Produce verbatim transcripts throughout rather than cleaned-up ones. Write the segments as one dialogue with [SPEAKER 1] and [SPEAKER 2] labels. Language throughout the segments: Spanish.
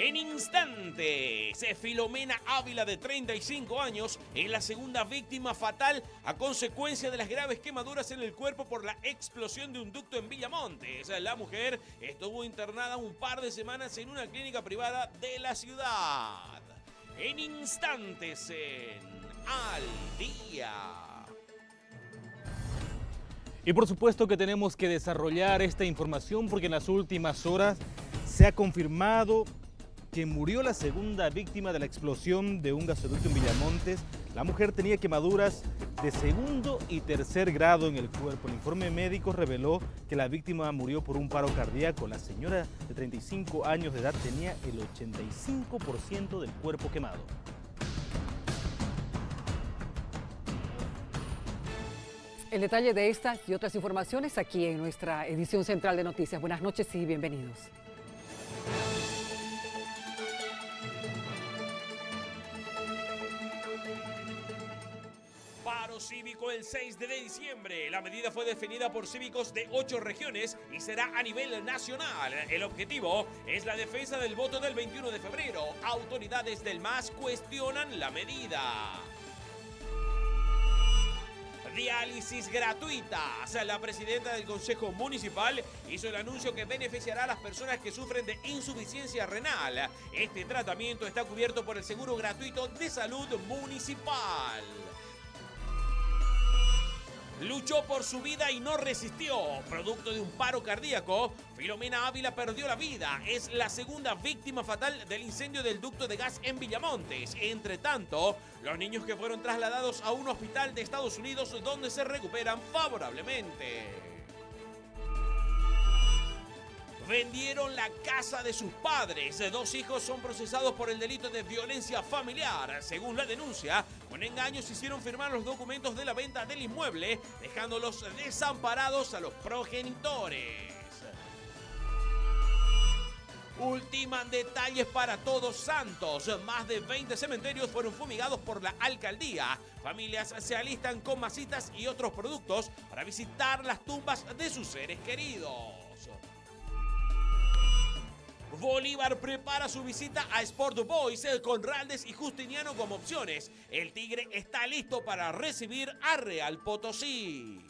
[SPEAKER 1] En instantes, Filomena Ávila, de treinta y cinco años, es la segunda víctima fatal a consecuencia de las graves quemaduras en el cuerpo por la explosión de un ducto en Villamontes. La mujer estuvo internada un par de semanas en una clínica privada de la ciudad. En instantes, en Al Día.
[SPEAKER 2] Y por supuesto que tenemos que desarrollar esta información porque en las últimas horas se ha confirmado que murió la segunda víctima de la explosión de un gasoducto en Villamontes. La mujer tenía quemaduras de segundo y tercer grado en el cuerpo. El informe médico reveló que la víctima murió por un paro cardíaco. La señora de treinta y cinco años de edad tenía el ochenta y cinco por ciento del cuerpo quemado.
[SPEAKER 3] El detalle de estas y otras informaciones aquí en nuestra edición central de noticias. Buenas noches y bienvenidos.
[SPEAKER 1] Paro cívico el seis de diciembre. La medida fue definida por cívicos de ocho regiones y será a nivel nacional. El objetivo es la defensa del voto del veintiuno de febrero. Autoridades del M A S cuestionan la medida. Diálisis gratuitas. La presidenta del Consejo Municipal hizo el anuncio que beneficiará a las personas que sufren de insuficiencia renal. Este tratamiento está cubierto por el Seguro Gratuito de Salud Municipal. Luchó por su vida y no resistió. Producto de un paro cardíaco, Filomena Ávila perdió la vida. Es la segunda víctima fatal del incendio del ducto de gas en Villamontes. Entre tanto, los niños que fueron trasladados a un hospital de Estados Unidos donde se recuperan favorablemente. Vendieron la casa de sus padres. Dos hijos son procesados por el delito de violencia familiar. Según la denuncia, con engaños hicieron firmar los documentos de la venta del inmueble, dejándolos desamparados a los progenitores. Ultiman detalles para Todos Santos. Más de veinte cementerios fueron fumigados por la alcaldía. Familias se alistan con masitas y otros productos para visitar las tumbas de sus seres queridos. Bolívar prepara su visita a Sport Boys con Raldes y Justiniano como opciones. El Tigre está listo para recibir a Real Potosí.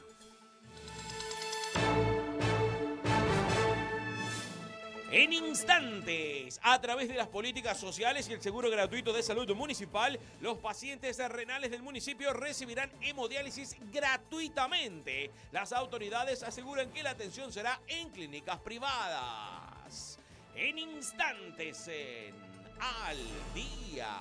[SPEAKER 1] En instantes, a través de las políticas sociales y el seguro gratuito de salud municipal, los pacientes renales del municipio recibirán hemodiálisis gratuitamente. Las autoridades aseguran que la atención será en clínicas privadas. En instantes, en Al Día.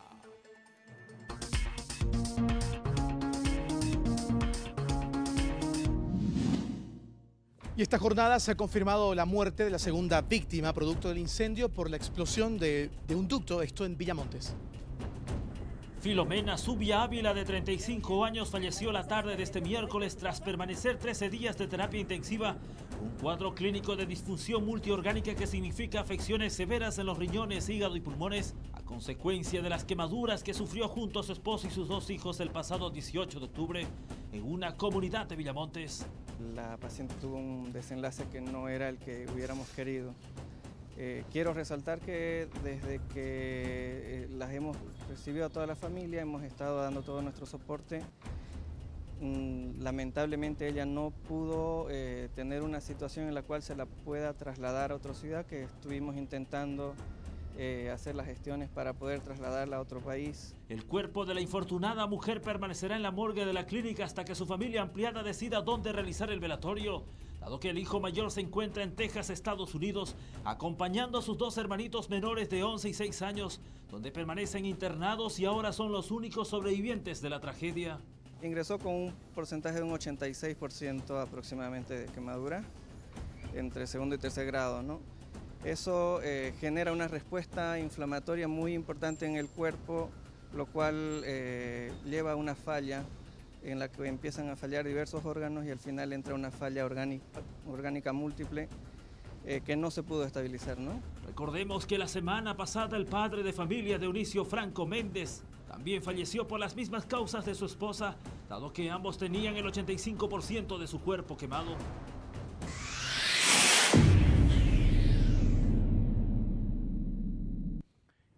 [SPEAKER 4] Y esta jornada se ha confirmado la muerte de la segunda víctima producto del incendio por la explosión de, de un ducto, esto en Villamontes.
[SPEAKER 5] Filomena Zubia Ávila, de treinta y cinco años, falleció la tarde de este miércoles tras permanecer trece días de terapia intensiva, un cuadro clínico de disfunción multiorgánica que significa afecciones severas en los riñones, hígado y pulmones, a consecuencia de las quemaduras que sufrió junto a su esposo y sus dos hijos el pasado dieciocho de octubre en una comunidad de Villamontes.
[SPEAKER 6] La paciente tuvo un desenlace que no era el que hubiéramos querido. Eh, quiero resaltar que desde que eh, las hemos recibido a toda la familia, hemos estado dando todo nuestro soporte. Mm, lamentablemente ella no pudo eh, tener una situación en la cual se la pueda trasladar a otra ciudad, que estuvimos intentando eh, hacer las gestiones para poder trasladarla a otro país.
[SPEAKER 5] El cuerpo de la infortunada mujer permanecerá en la morgue de la clínica hasta que su familia ampliada decida dónde realizar el velatorio, dado que el hijo mayor se encuentra en Texas, Estados Unidos, acompañando a sus dos hermanitos menores de once y seis años, donde permanecen internados y ahora son los únicos sobrevivientes de la tragedia.
[SPEAKER 6] Ingresó con un porcentaje de un ochenta y seis por ciento aproximadamente de quemadura, entre segundo y tercer grado, ¿no? Eso eh, genera una respuesta inflamatoria muy importante en el cuerpo, lo cual eh, lleva a una falla en la que empiezan a fallar diversos órganos y al final entra una falla orgánica, orgánica múltiple eh, que no se pudo estabilizar, ¿no?
[SPEAKER 5] Recordemos que la semana pasada el padre de familia de Eunicio Franco Méndez también falleció por las mismas causas de su esposa, dado que ambos tenían el ochenta y cinco por ciento de su cuerpo quemado.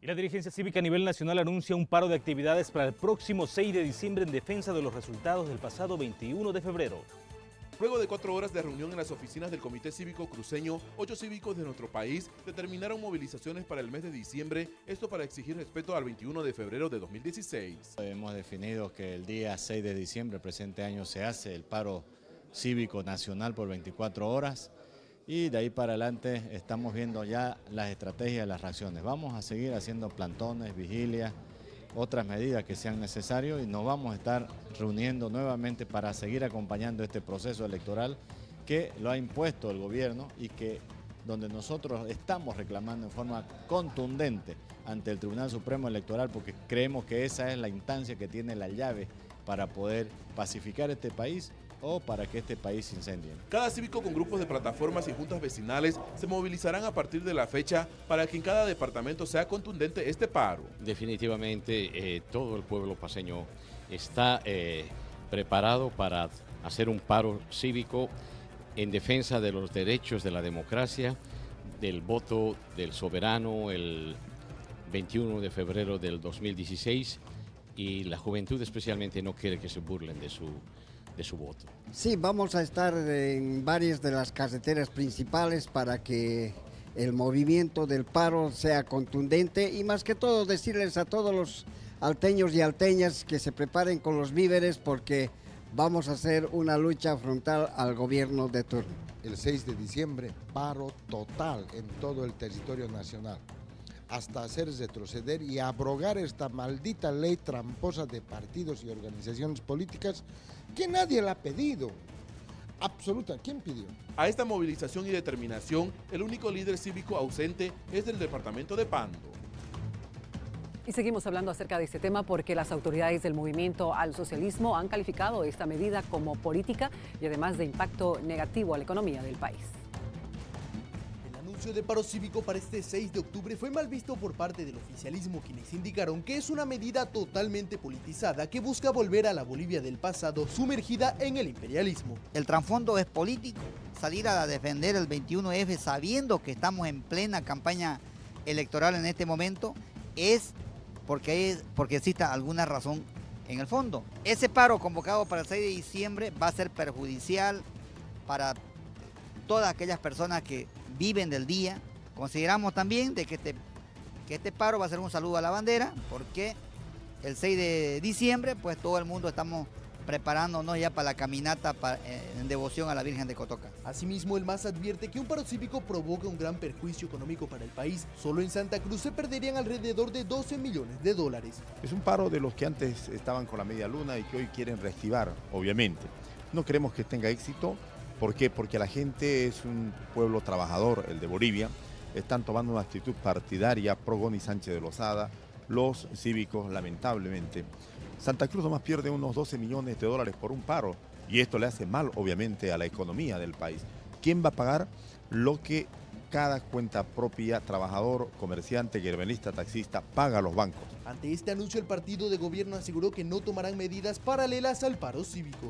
[SPEAKER 2] Y la dirigencia cívica a nivel nacional anuncia un paro de actividades para el próximo seis de diciembre en defensa de los resultados del pasado veintiuno de febrero.
[SPEAKER 7] Luego de cuatro horas de reunión en las oficinas del Comité Cívico Cruceño, ocho cívicos de nuestro país determinaron movilizaciones para el mes de diciembre, esto para exigir respeto al veintiuno de febrero de dos mil dieciséis.
[SPEAKER 8] Hemos definido que el día seis de diciembre, presente año, se hace el paro cívico nacional por veinticuatro horas y de ahí para adelante estamos viendo ya las estrategias y las reacciones. Vamos a seguir haciendo plantones, vigilias, otras medidas que sean necesarias y nos vamos a estar reuniendo nuevamente para seguir acompañando este proceso electoral que lo ha impuesto el gobierno y que donde nosotros estamos reclamando en forma contundente ante el Tribunal Supremo Electoral porque creemos que esa es la instancia que tiene la llave para poder pacificar este país o para que este país se incendie.
[SPEAKER 7] Cada cívico con grupos de plataformas y juntas vecinales se movilizarán a partir de la fecha para que en cada departamento sea contundente este paro.
[SPEAKER 9] Definitivamente eh, todo el pueblo paceño está eh, preparado para hacer un paro cívico en defensa de los derechos de la democracia, del voto del soberano el veintiuno de febrero del dos mil dieciséis y la juventud especialmente no quiere que se burlen de su de su voto.
[SPEAKER 10] Sí, vamos a estar en varias de las carreteras principales para que el movimiento del paro sea contundente y más que todo decirles a todos los alteños y alteñas que se preparen con los víveres porque vamos a hacer una lucha frontal al gobierno de turno.
[SPEAKER 11] El seis de diciembre, paro total en todo el territorio nacional, hasta hacer retroceder y abrogar esta maldita ley tramposa de partidos y organizaciones políticas que nadie la ha pedido. Absoluta, ¿quién pidió?
[SPEAKER 7] A esta movilización y determinación, el único líder cívico ausente es del departamento de Pando.
[SPEAKER 3] Y seguimos hablando acerca de este tema porque las autoridades del movimiento al socialismo han calificado esta medida como política y además de impacto negativo a la economía del país.
[SPEAKER 12] El anuncio de paro cívico para este seis de octubre fue mal visto por parte del oficialismo, quienes indicaron que es una medida totalmente politizada que busca volver a la Bolivia del pasado sumergida en el imperialismo.
[SPEAKER 13] El trasfondo es político, salir a defender el veintiuno efe sabiendo que estamos en plena campaña electoral en este momento es porque, es porque existe alguna razón en el fondo. Ese paro convocado para el seis de diciembre va a ser perjudicial para todas aquellas personas que viven del día. Consideramos también de que este, que este paro va a ser un saludo a la bandera, porque el seis de diciembre, pues todo el mundo estamos preparándonos ya para la caminata para, eh, en devoción a la Virgen de Cotoca.
[SPEAKER 12] Asimismo, el M A S advierte que un paro cívico provoca un gran perjuicio económico para el país. Solo en Santa Cruz se perderían alrededor de doce millones de dólares.
[SPEAKER 14] Es un paro de los que antes estaban con la media luna y que hoy quieren reactivar, obviamente. No queremos que tenga éxito. ¿Por qué? Porque la gente es un pueblo trabajador, el de Bolivia. Están tomando una actitud partidaria pro Goni Sánchez de Lozada. Los cívicos, lamentablemente. Santa Cruz nomás pierde unos doce millones de dólares por un paro. Y esto le hace mal, obviamente, a la economía del país. ¿Quién va a pagar lo que cada cuenta propia, trabajador, comerciante, guerbenista, taxista, paga a los bancos?
[SPEAKER 12] Ante este anuncio, el partido de gobierno aseguró que no tomarán medidas paralelas al paro cívico.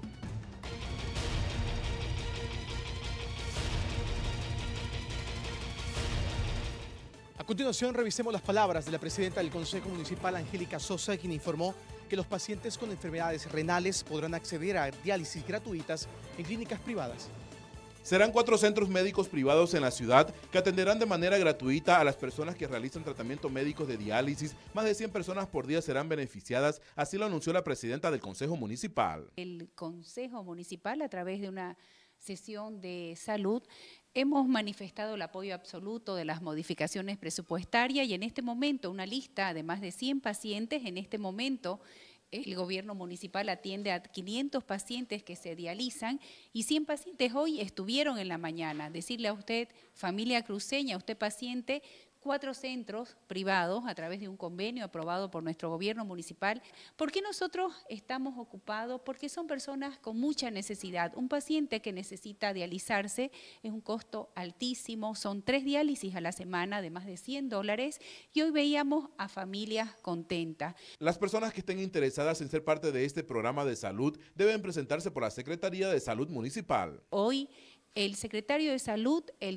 [SPEAKER 4] A continuación, revisemos las palabras de la presidenta del Consejo Municipal, Angélica Sosa, quien informó que los pacientes con enfermedades renales podrán acceder a diálisis gratuitas en clínicas privadas.
[SPEAKER 7] Serán cuatro centros médicos privados en la ciudad que atenderán de manera gratuita a las personas que realizan tratamiento médico de diálisis. Más de cien personas por día serán beneficiadas, así lo anunció la presidenta del Consejo Municipal.
[SPEAKER 15] El Consejo Municipal, a través de una sesión de salud, hemos manifestado el apoyo absoluto de las modificaciones presupuestarias y en este momento una lista de más de cien pacientes. En este momento el gobierno municipal atiende a quinientos pacientes que se dializan y cien pacientes hoy estuvieron en la mañana. Decirle a usted, familia cruceña, usted paciente, cuatro centros privados a través de un convenio aprobado por nuestro gobierno municipal. ¿Por qué nosotros estamos ocupados? Porque son personas con mucha necesidad. Un paciente que necesita dializarse es un costo altísimo, son tres diálisis a la semana de más de cien dólares y hoy veíamos a familias contentas.
[SPEAKER 7] Las personas que estén interesadas en ser parte de este programa de salud deben presentarse por la Secretaría de Salud Municipal.
[SPEAKER 15] Hoy el secretario de Salud, el doctor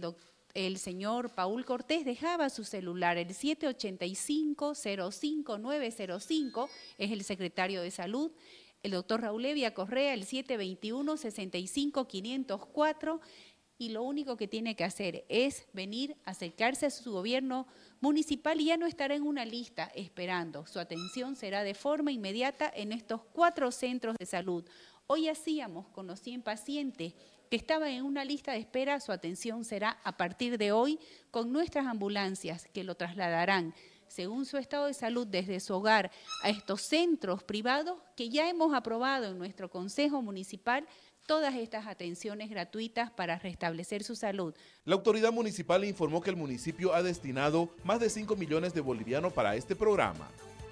[SPEAKER 15] el señor Paul Cortés dejaba su celular, el siete ocho cinco, cero cinco nueve cero cinco, es el secretario de Salud. El doctor Raúl Evia Correa, el siete dos uno, seis cinco cinco cero cuatro, y lo único que tiene que hacer es venir, acercarse a su gobierno municipal y ya no estará en una lista esperando. Su atención será de forma inmediata en estos cuatro centros de salud. Hoy hacíamos con los cien pacientes que estaban en una lista de espera, su atención será a partir de hoy con nuestras ambulancias que lo trasladarán según su estado de salud desde su hogar a estos centros privados que ya hemos aprobado en nuestro Consejo Municipal todas estas atenciones gratuitas para restablecer su salud.
[SPEAKER 7] La autoridad municipal informó que el municipio ha destinado más de cinco millones de bolivianos para este programa.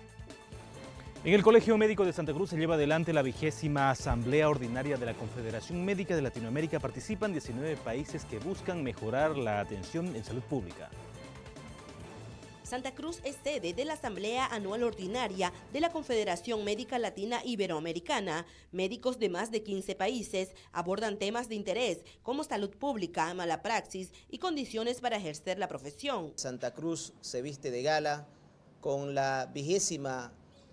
[SPEAKER 2] En el Colegio Médico de Santa Cruz se lleva adelante la vigésima Asamblea Ordinaria de la Confederación Médica de Latinoamérica. Participan diecinueve países que buscan mejorar la atención en salud pública.
[SPEAKER 16] Santa Cruz es sede de la Asamblea Anual Ordinaria de la Confederación Médica Latina Iberoamericana. Médicos de más de quince países abordan temas de interés como salud pública, mala praxis y condiciones para ejercer la profesión.
[SPEAKER 17] Santa Cruz se viste de gala con la vigésima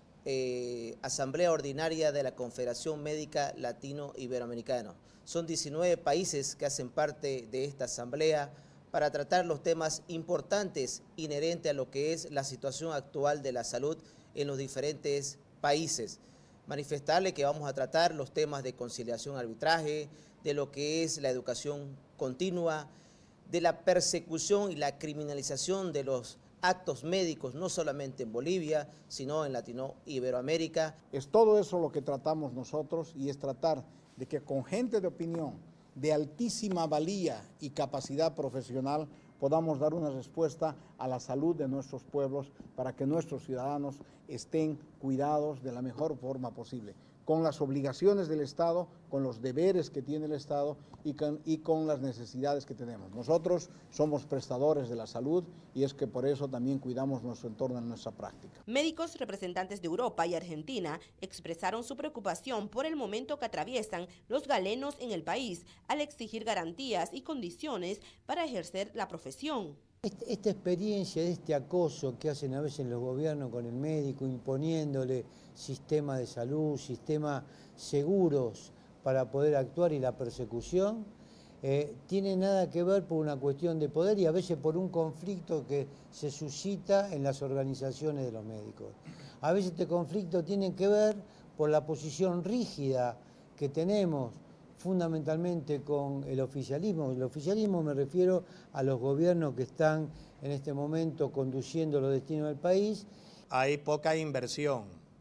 [SPEAKER 17] eh, Asamblea Ordinaria de la Confederación Médica Latino-Iberoamericana. Son diecinueve países que hacen parte de esta asamblea para tratar los temas importantes inherentes a lo que es la situación actual de la salud en los diferentes países. Manifestarle que vamos a tratar los temas de conciliación, arbitraje, de lo que es la educación continua, de la persecución y la criminalización de los actos médicos, no solamente en Bolivia, sino en Latino-Iberoamérica.
[SPEAKER 18] Es todo eso lo que tratamos nosotros y es tratar de que con gente de opinión, de altísima valía y capacidad profesional, podamos dar una respuesta a la salud de nuestros pueblos para que nuestros ciudadanos estén cuidados de la mejor forma posible, con las obligaciones del Estado, con los deberes que tiene el Estado y con, y con las necesidades que tenemos. Nosotros somos prestadores de la salud y es que por eso también cuidamos nuestro entorno en nuestra práctica.
[SPEAKER 16] Médicos representantes de Europa y Argentina expresaron su preocupación por el momento que atraviesan los galenos en el país al exigir garantías y condiciones para ejercer la profesión.
[SPEAKER 19] Esta experiencia de este acoso que hacen a veces los gobiernos con el médico, imponiéndole sistemas de salud, sistemas seguros para poder actuar y la persecución, eh, tiene nada que ver por una cuestión de poder y a veces por un conflicto que se suscita en las organizaciones de los médicos. A veces este conflicto tiene que ver por la posición rígida que tenemos fundamentalmente con el oficialismo. El oficialismo me refiero a los gobiernos que están en este momento conduciendo los destinos del país.
[SPEAKER 20] Hay poca inversión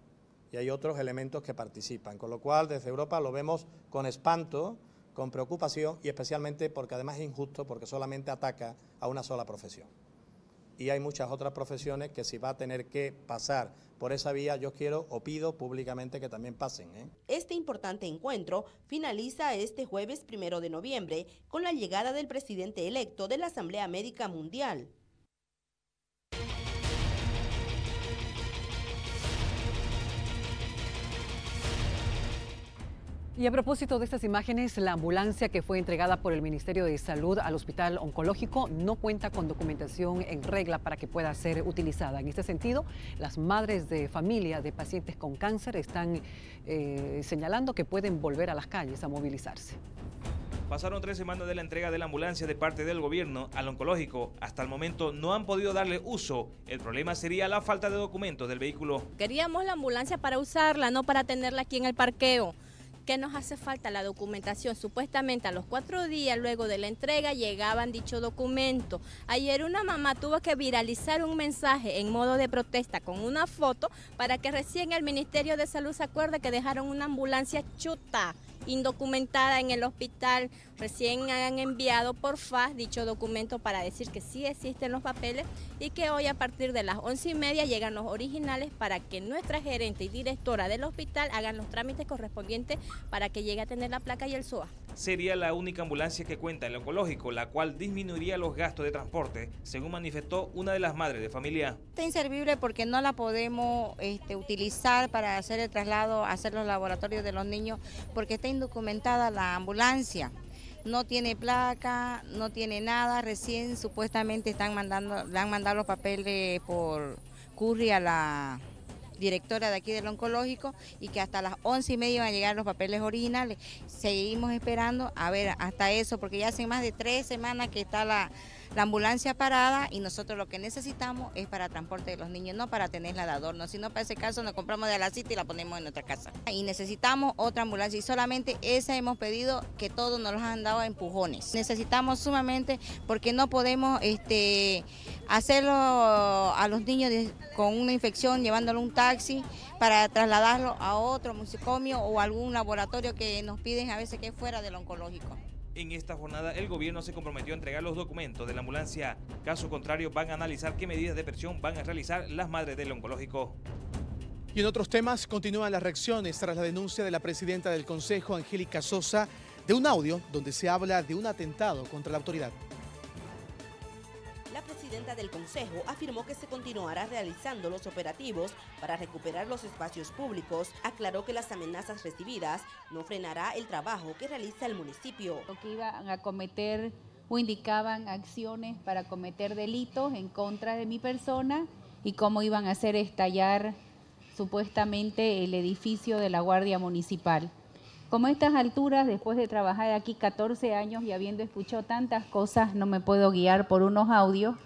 [SPEAKER 20] y hay otros elementos que participan, con lo cual desde Europa lo vemos con espanto, con preocupación y especialmente porque además es injusto porque solamente ataca a una sola profesión. Y hay muchas otras profesiones que si va a tener que pasar por esa vía, yo quiero o pido públicamente que también pasen, ¿eh?
[SPEAKER 16] Este importante encuentro finaliza este jueves primero de noviembre con la llegada del presidente electo de la Asamblea Médica Mundial.
[SPEAKER 3] Y a propósito de estas imágenes, la ambulancia que fue entregada por el Ministerio de Salud al Hospital Oncológico no cuenta con documentación en regla para que pueda ser utilizada. En este sentido, las madres de familia de pacientes con cáncer están eh, señalando que pueden volver a las calles a movilizarse.
[SPEAKER 21] Pasaron tres semanas de la entrega de la ambulancia de parte del gobierno al oncológico. Hasta el momento no han podido darle uso. El problema sería la falta de documentos del vehículo.
[SPEAKER 22] Queríamos la ambulancia para usarla, no para tenerla aquí en el parqueo. ¿Qué nos hace falta? La documentación. Supuestamente a los cuatro días luego de la entrega llegaban dicho documento. Ayer una mamá tuvo que viralizar un mensaje en modo de protesta con una foto para que recién el Ministerio de Salud se acuerde que dejaron una ambulancia chuta, indocumentada en el hospital. Recién han enviado por fax dicho documento para decir que sí existen los papeles y que hoy a partir de las once y media llegan los originales para que nuestra gerente y directora del hospital hagan los trámites correspondientes para que llegue a tener la placa y el S O A.
[SPEAKER 21] Sería la única ambulancia que cuenta el oncológico, la cual disminuiría los gastos de transporte, según manifestó una de las madres de familia.
[SPEAKER 23] Está inservible porque no la podemos este, utilizar para hacer el traslado, hacer los laboratorios de los niños, porque está indocumentada la ambulancia. no tiene placa, no tiene nada, recién supuestamente están mandando, le han mandado los papeles por curry a la directora de aquí del oncológico y que hasta las once y media van a llegar los papeles originales. Seguimos esperando a ver hasta eso, porque ya hace más de tres semanas que está la, la ambulancia parada y nosotros lo que necesitamos es para transporte de los niños, no para tenerla de adorno, sino para ese caso nos compramos de la cita y la ponemos en nuestra casa. Y necesitamos otra ambulancia y solamente esa hemos pedido, que todos nos los han dado a empujones. Necesitamos sumamente porque no podemos este, hacerlo a los niños de, con una infección llevándolo a un taxi para trasladarlo a otro musicomio o algún laboratorio que nos piden a veces que es fuera del oncológico.
[SPEAKER 21] En esta jornada el gobierno se comprometió a entregar los documentos de la ambulancia. Caso contrario, van a analizar qué medidas de presión van a realizar las madres del oncológico.
[SPEAKER 4] Y en otros temas, continúan las reacciones tras la denuncia de la presidenta del Consejo, Angélica Sosa, de un audio donde se habla de un atentado contra la autoridad.
[SPEAKER 16] La presidenta del Consejo afirmó que se continuará realizando los operativos para recuperar los espacios públicos. Aclaró que las amenazas recibidas no frenará el trabajo que realiza el municipio.
[SPEAKER 15] Que iban a cometer o indicaban acciones para cometer delitos en contra de mi persona y cómo iban a hacer estallar supuestamente el edificio de la Guardia Municipal. Como a estas alturas, después de trabajar aquí catorce años y habiendo escuchado tantas cosas, no me puedo guiar por unos audios,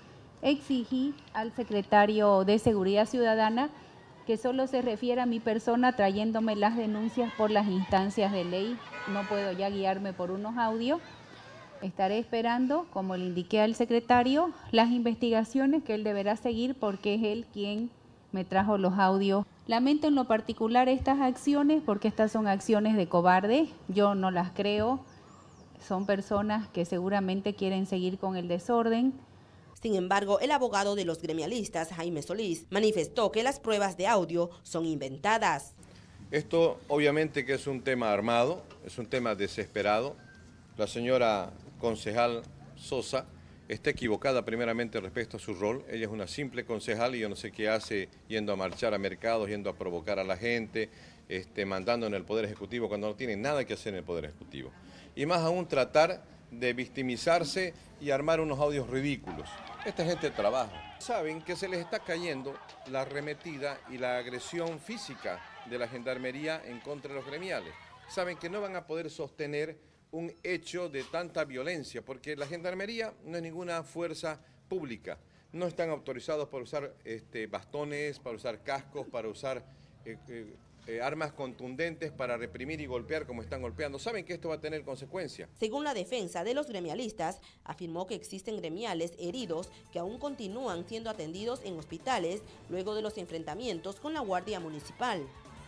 [SPEAKER 15] exigí al secretario de Seguridad Ciudadana que solo se refiera a mi persona trayéndome las denuncias por las instancias de ley. No puedo ya guiarme por unos audios. Estaré esperando, como le indiqué al secretario, las investigaciones que él deberá seguir porque es él quien me trajo los audios. Lamento en lo particular estas acciones porque estas son acciones de cobarde, yo no las creo, son personas que seguramente quieren seguir con el desorden.
[SPEAKER 16] Sin embargo, el abogado de los gremialistas, Jaime Solís, manifestó que las pruebas de audio son inventadas.
[SPEAKER 1] Esto obviamente que es un tema armado, es un tema desesperado. La señora concejal Sosa está equivocada primeramente respecto a su rol. Ella es una simple concejal y yo no sé qué hace yendo a marchar a mercados, yendo a provocar a la gente, este, mandando en el Poder Ejecutivo cuando no tiene nada que hacer en el Poder Ejecutivo. Y más aún tratar de victimizarse y armar unos audios ridículos. Esta gente trabaja. Saben que se les está cayendo la arremetida y la agresión física de la Gendarmería en contra de los gremiales. Saben que no van a poder sostener un hecho de tanta violencia, porque la Gendarmería no es ninguna fuerza pública. No están autorizados para usar este, bastones, para usar cascos, para usar eh, eh, eh, armas contundentes para reprimir y golpear como están golpeando. Saben que esto va a tener consecuencias.
[SPEAKER 16] Según la defensa de los gremialistas, afirmó que existen gremiales heridos que aún continúan siendo atendidos en hospitales luego de los enfrentamientos con la Guardia Municipal.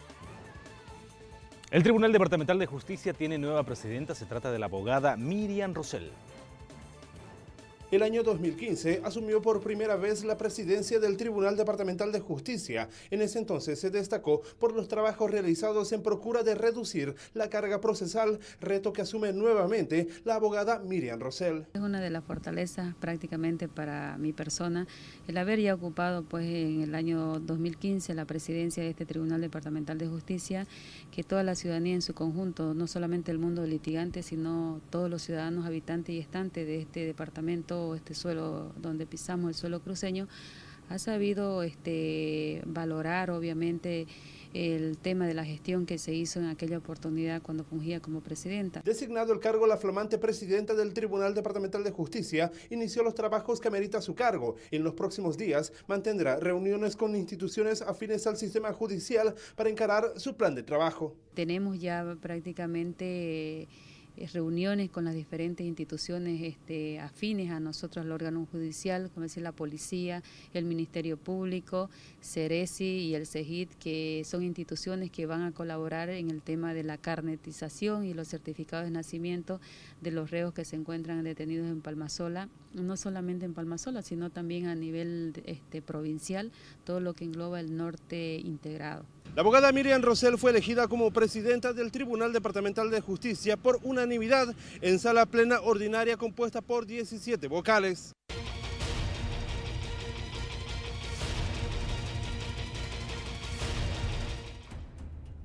[SPEAKER 2] El Tribunal Departamental de Justicia tiene nueva presidenta, se trata de la abogada Miriam Rosell.
[SPEAKER 5] El año dos mil quince asumió por primera vez la presidencia del Tribunal Departamental de Justicia. En ese entonces se destacó por los trabajos realizados en procura de reducir la carga procesal, reto que asume nuevamente la abogada Miriam Rosell.
[SPEAKER 6] Es una de las fortalezas prácticamente para mi persona el haber ya ocupado pues en el año dos mil quince la presidencia de este Tribunal Departamental de Justicia, que toda la ciudadanía en su conjunto, no solamente el mundo litigante, sino todos los ciudadanos habitantes y estantes de este departamento, este suelo donde pisamos, el suelo cruceño, ha sabido este, valorar obviamente el tema de la gestión que se hizo en aquella oportunidad cuando fungía como presidenta.
[SPEAKER 5] Designado el cargo, la flamante presidenta del Tribunal Departamental de Justicia inició los trabajos que amerita su cargo. En los próximos días mantendrá reuniones con instituciones afines al sistema judicial para encarar su plan de trabajo.
[SPEAKER 6] Tenemos ya prácticamente reuniones con las diferentes instituciones este, afines a nosotros, al órgano judicial, como decir la policía, el Ministerio Público, Ceresi y el CEGID, que son instituciones que van a colaborar en el tema de la carnetización y los certificados de nacimiento de los reos que se encuentran detenidos en Palmasola, no solamente en Palmasola, sino también a nivel este, provincial, todo lo que engloba el norte integrado.
[SPEAKER 5] La abogada Miriam Rosell fue elegida como presidenta del Tribunal Departamental de Justicia por unanimidad en sala plena ordinaria compuesta por diecisiete vocales.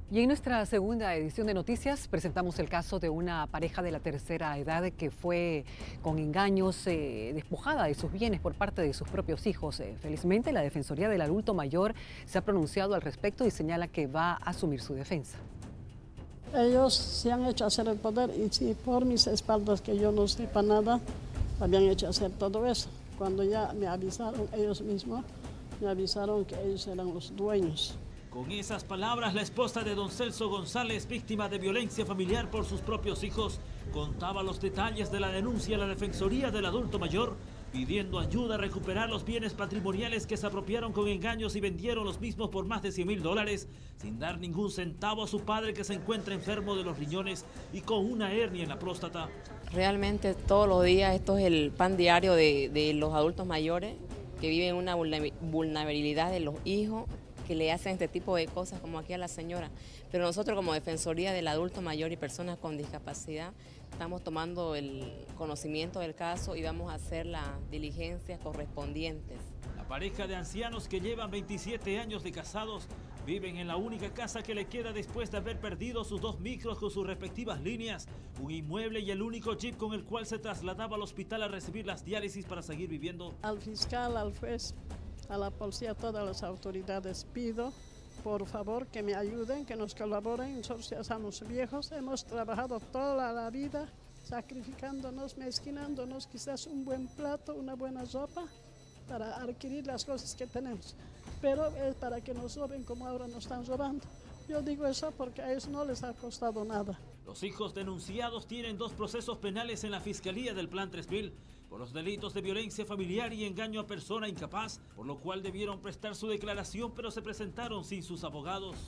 [SPEAKER 3] Y en nuestra segunda edición de noticias presentamos el caso de una pareja de la tercera edad que fue con engaños eh, despojada de sus bienes por parte de sus propios hijos. Eh, felizmente la Defensoría del Adulto Mayor se ha pronunciado al respecto y señala que va a asumir su defensa.
[SPEAKER 8] Ellos se han hecho hacer el poder y si por mis espaldas que yo no sepa nada, habían hecho hacer todo eso. Cuando ya me avisaron ellos mismos, me avisaron que ellos eran los dueños.
[SPEAKER 9] Con esas palabras, la esposa de don Celso González, víctima de violencia familiar por sus propios hijos, contaba los detalles de la denuncia a la Defensoría del Adulto Mayor, pidiendo ayuda a recuperar los bienes patrimoniales que se apropiaron con engaños y vendieron los mismos por más de cien mil dólares, sin dar ningún centavo a su padre que se encuentra enfermo de los riñones y con una hernia en la próstata.
[SPEAKER 10] Realmente todos los días esto es el pan diario de, de los adultos mayores que viven una vulnerabilidad de los hijos, que le hacen este tipo de cosas como aquí a la señora. Pero nosotros como Defensoría del Adulto Mayor y Personas con Discapacidad estamos tomando el conocimiento del caso y vamos a hacer las diligencias correspondientes.
[SPEAKER 9] La pareja de ancianos que llevan veintisiete años de casados viven en la única casa que le queda después de haber perdido sus dos micros con sus respectivas líneas, un inmueble y el único jeep con el cual se trasladaba al hospital a recibir las diálisis para seguir viviendo.
[SPEAKER 8] Al fiscal, al juez, a la policía, a todas las autoridades pido, por favor, que me ayuden, que nos colaboren. Nosotros ya somos viejos, hemos trabajado toda la vida, sacrificándonos, mezquinándonos, quizás un buen plato, una buena sopa, para adquirir las cosas que tenemos. Pero es para que nos roben como ahora nos están robando. Yo digo eso porque a ellos no les ha costado nada.
[SPEAKER 9] Los hijos denunciados tienen dos procesos penales en la Fiscalía del Plan tres mil por los delitos de violencia familiar y engaño a persona incapaz, por lo cual debieron prestar su declaración, pero se presentaron sin sus abogados.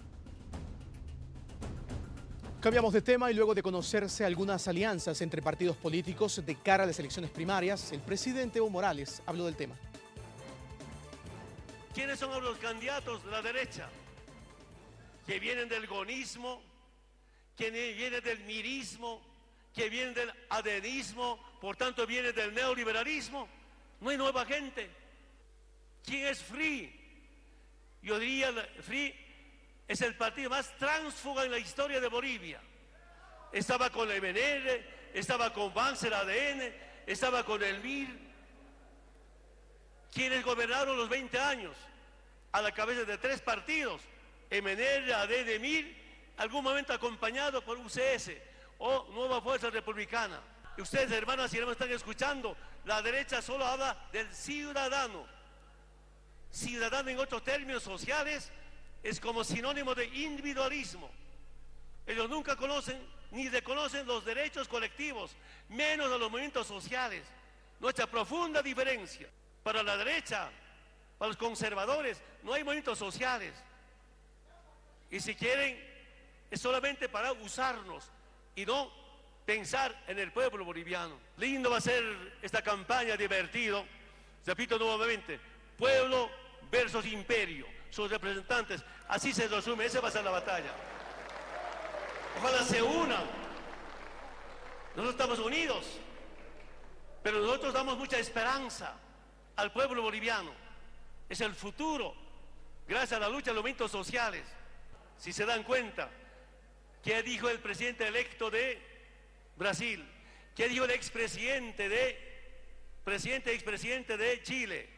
[SPEAKER 4] Cambiamos de tema y luego de conocerse algunas alianzas entre partidos políticos de cara a las elecciones primarias, el presidente Evo Morales habló del tema.
[SPEAKER 24] ¿Quiénes son los candidatos de la derecha? Que vienen del gonismo, que vienen del mirismo, que vienen del adenismo, por tanto vienen del neoliberalismo. No hay nueva gente. ¿Quién es F R I? Yo diría, F R I es el partido más tránsfuga en la historia de Bolivia. Estaba con el M N R, estaba con Banzer A D N, estaba con el M I R. Quienes gobernaron los veinte años a la cabeza de tres partidos, M N R, A D N, M I R, algún momento acompañado por U C S o Nueva Fuerza Republicana. Y ustedes, hermanas y hermanos, están escuchando, la derecha solo habla del ciudadano. Ciudadano en otros términos sociales es como sinónimo de individualismo. Ellos nunca conocen ni reconocen los derechos colectivos, menos a los movimientos sociales. Nuestra profunda diferencia. Para la derecha, para los conservadores, no hay movimientos sociales. Y si quieren, es solamente para usarnos y no pensar en el pueblo boliviano. Lindo va a ser esta campaña, divertido. Repito nuevamente, pueblo versus imperio, sus representantes. Así se resume, esa va a ser la batalla. Ojalá se unan. Nosotros estamos unidos, pero nosotros damos mucha esperanza al pueblo boliviano. Es el futuro, gracias a la lucha de los movimientos sociales. Si se dan cuenta, ¿qué dijo el presidente electo de Brasil? ¿Qué dijo el expresidente de, presidente y expresidente de Chile?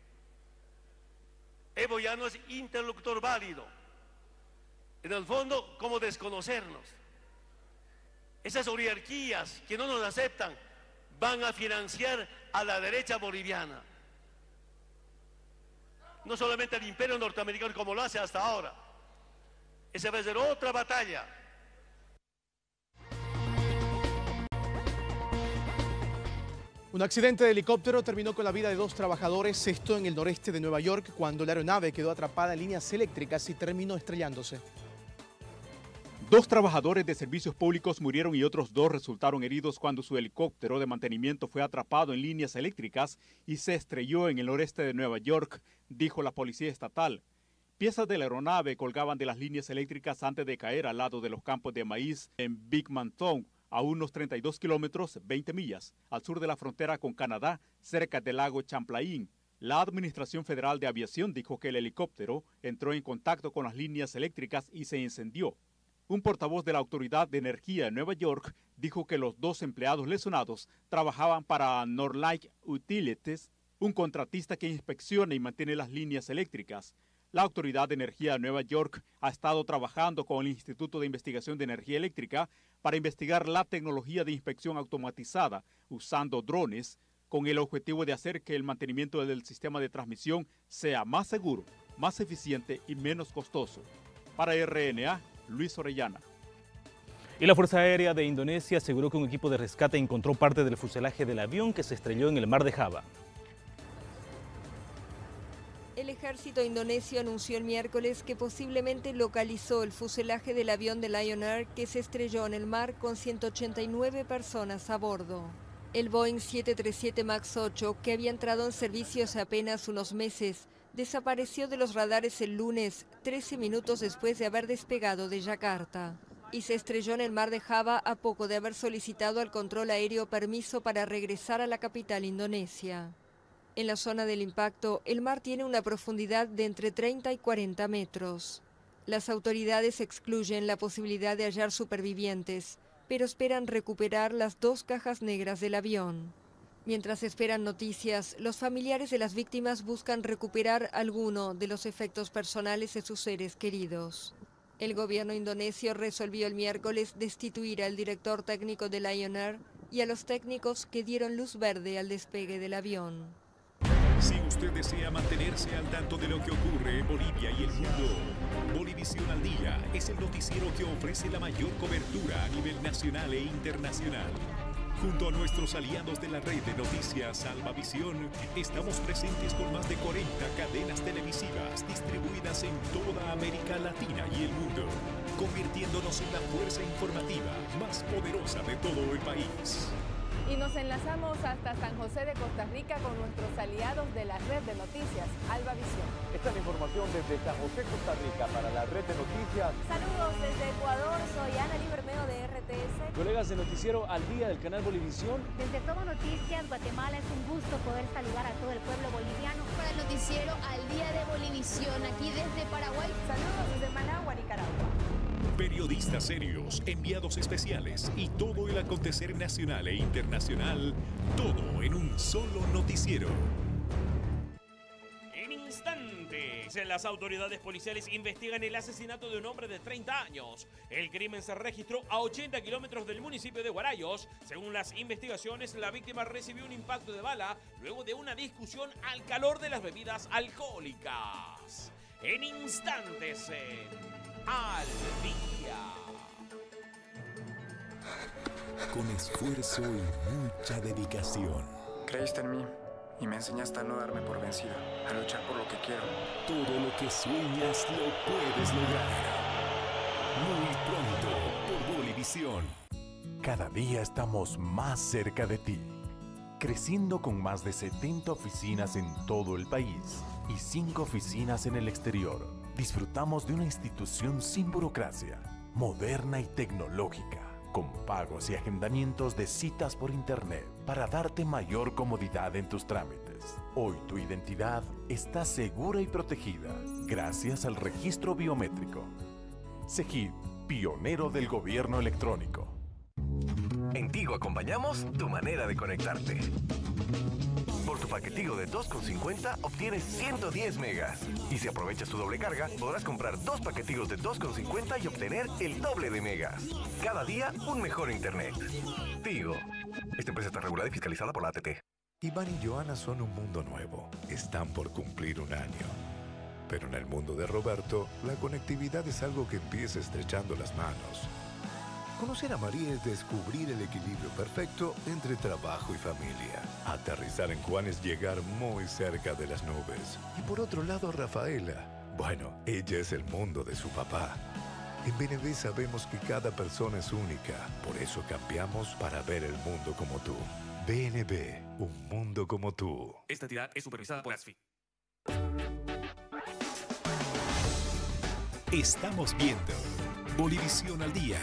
[SPEAKER 24] Evo ya no es interlocutor válido. En el fondo, ¿cómo desconocernos? Esas oligarquías que no nos aceptan van a financiar a la derecha boliviana. No solamente el imperio norteamericano como lo hace hasta ahora. Esa va a ser otra batalla.
[SPEAKER 4] Un accidente de helicóptero terminó con la vida de dos trabajadores, esto en el noreste de Nueva York, cuando la aeronave quedó atrapada en líneas eléctricas y terminó estrellándose.
[SPEAKER 25] Dos trabajadores de servicios públicos murieron y otros dos resultaron heridos cuando su helicóptero de mantenimiento fue atrapado en líneas eléctricas y se estrelló en el noreste de Nueva York, dijo la policía estatal. Piezas de la aeronave colgaban de las líneas eléctricas antes de caer al lado de los campos de maíz en Big Mountain, a unos treinta y dos kilómetros, veinte millas, al sur de la frontera con Canadá, cerca del lago Champlain. La Administración Federal de Aviación dijo que el helicóptero entró en contacto con las líneas eléctricas y se incendió. Un portavoz de la Autoridad de Energía de Nueva York dijo que los dos empleados lesionados trabajaban para Norlake Utilities, un contratista que inspecciona y mantiene las líneas eléctricas. La Autoridad de Energía de Nueva York ha estado trabajando con el Instituto de Investigación de Energía Eléctrica para investigar la tecnología de inspección automatizada usando drones, con el objetivo de hacer que el mantenimiento del sistema de transmisión sea más seguro, más eficiente y menos costoso. Para R N A, Luis Orellana.
[SPEAKER 2] Y la Fuerza Aérea de Indonesia aseguró que un equipo de rescate encontró parte del fuselaje del avión que se estrelló en el mar de Java.
[SPEAKER 7] El ejército indonesio anunció el miércoles que posiblemente localizó el fuselaje del avión de Lion Air que se estrelló en el mar con ciento ochenta y nueve personas a bordo. El Boeing siete treinta y siete MAX ocho, que había entrado en servicio hace apenas unos meses, desapareció de los radares el lunes, trece minutos después de haber despegado de Yakarta, y se estrelló en el mar de Java a poco de haber solicitado al control aéreo permiso para regresar a la capital indonesia. En la zona del impacto, el mar tiene una profundidad de entre treinta y cuarenta metros. Las autoridades excluyen la posibilidad de hallar supervivientes, pero esperan recuperar las dos cajas negras del avión. Mientras esperan noticias, los familiares de las víctimas buscan recuperar alguno de los efectos personales de sus seres queridos. El gobierno indonesio resolvió el miércoles destituir al director técnico de Lion Air y a los técnicos que dieron luz verde al despegue del avión.
[SPEAKER 11] Si usted desea mantenerse al tanto de lo que ocurre en Bolivia y el mundo, Bolivisión al Día es el noticiero que ofrece la mayor cobertura a nivel nacional e internacional. Junto a nuestros aliados de la red de noticias Salvavisión, estamos presentes con más de cuarenta cadenas televisivas distribuidas en toda América Latina y el mundo, convirtiéndonos en la fuerza informativa más poderosa de todo el país.
[SPEAKER 12] Y nos enlazamos hasta San José de Costa Rica con nuestros aliados de la red de noticias Albavisión.
[SPEAKER 13] Esta es la información desde San José, Costa Rica, para la red de noticias.
[SPEAKER 12] Saludos desde Ecuador, soy Ana Bermeo de R T S.
[SPEAKER 13] Colegas de Noticiero al Día del canal Bolivisión.
[SPEAKER 14] Desde Todo Noticias, Guatemala, es un gusto poder saludar a todo el pueblo boliviano.
[SPEAKER 26] Para el Noticiero al Día de Bolivisión, aquí desde Paraguay.
[SPEAKER 12] Saludos desde Managua, Nicaragua.
[SPEAKER 11] Periodistas serios, enviados especiales y todo el acontecer nacional e internacional, todo en un solo noticiero.
[SPEAKER 21] En instantes, las autoridades policiales investigan el asesinato de un hombre de treinta años. El crimen se registró a ochenta kilómetros del municipio de Guarayos. Según las investigaciones, la víctima recibió un impacto de bala luego de una discusión al calor de las bebidas alcohólicas. En instantes, en Al Día.
[SPEAKER 11] Con esfuerzo y mucha dedicación.
[SPEAKER 27] Creíste en mí y me enseñaste a no darme por vencido, a luchar por lo que quiero.
[SPEAKER 11] Todo lo que sueñas lo puedes lograr. Muy pronto por Bolivisión. Cada día estamos más cerca de ti, creciendo con más de setenta oficinas en todo el país y cinco oficinas en el exterior. Disfrutamos de una institución sin burocracia, moderna y tecnológica, con pagos y agendamientos de citas por internet para darte mayor comodidad en tus trámites. Hoy tu identidad está segura y protegida gracias al registro biométrico. SEGID, pionero del gobierno electrónico.
[SPEAKER 28] En Tigo acompañamos tu manera de conectarte. Por tu paquetigo de dos con cincuenta obtienes ciento diez megas. Y si aprovechas tu doble carga, podrás comprar dos paquetigos de dos con cincuenta y obtener el doble de megas. Cada día, un mejor internet. Tigo. Esta empresa está regulada y fiscalizada por la A T T.
[SPEAKER 29] Iván y Joana son un mundo nuevo. Están por cumplir un año. Pero en el mundo de Roberto, la conectividad es algo que empieza estrechando las manos. Conocer a María es descubrir el equilibrio perfecto entre trabajo y familia. Aterrizar en Juan es llegar muy cerca de las nubes. Y por otro lado, Rafaela. Bueno, ella es el mundo de su papá. En B N B sabemos que cada persona es única. Por eso cambiamos para ver el mundo como tú. B N B, un mundo como tú.
[SPEAKER 30] Esta entidad es supervisada por ASFI.
[SPEAKER 11] Estamos viendo Bolivisión al Día.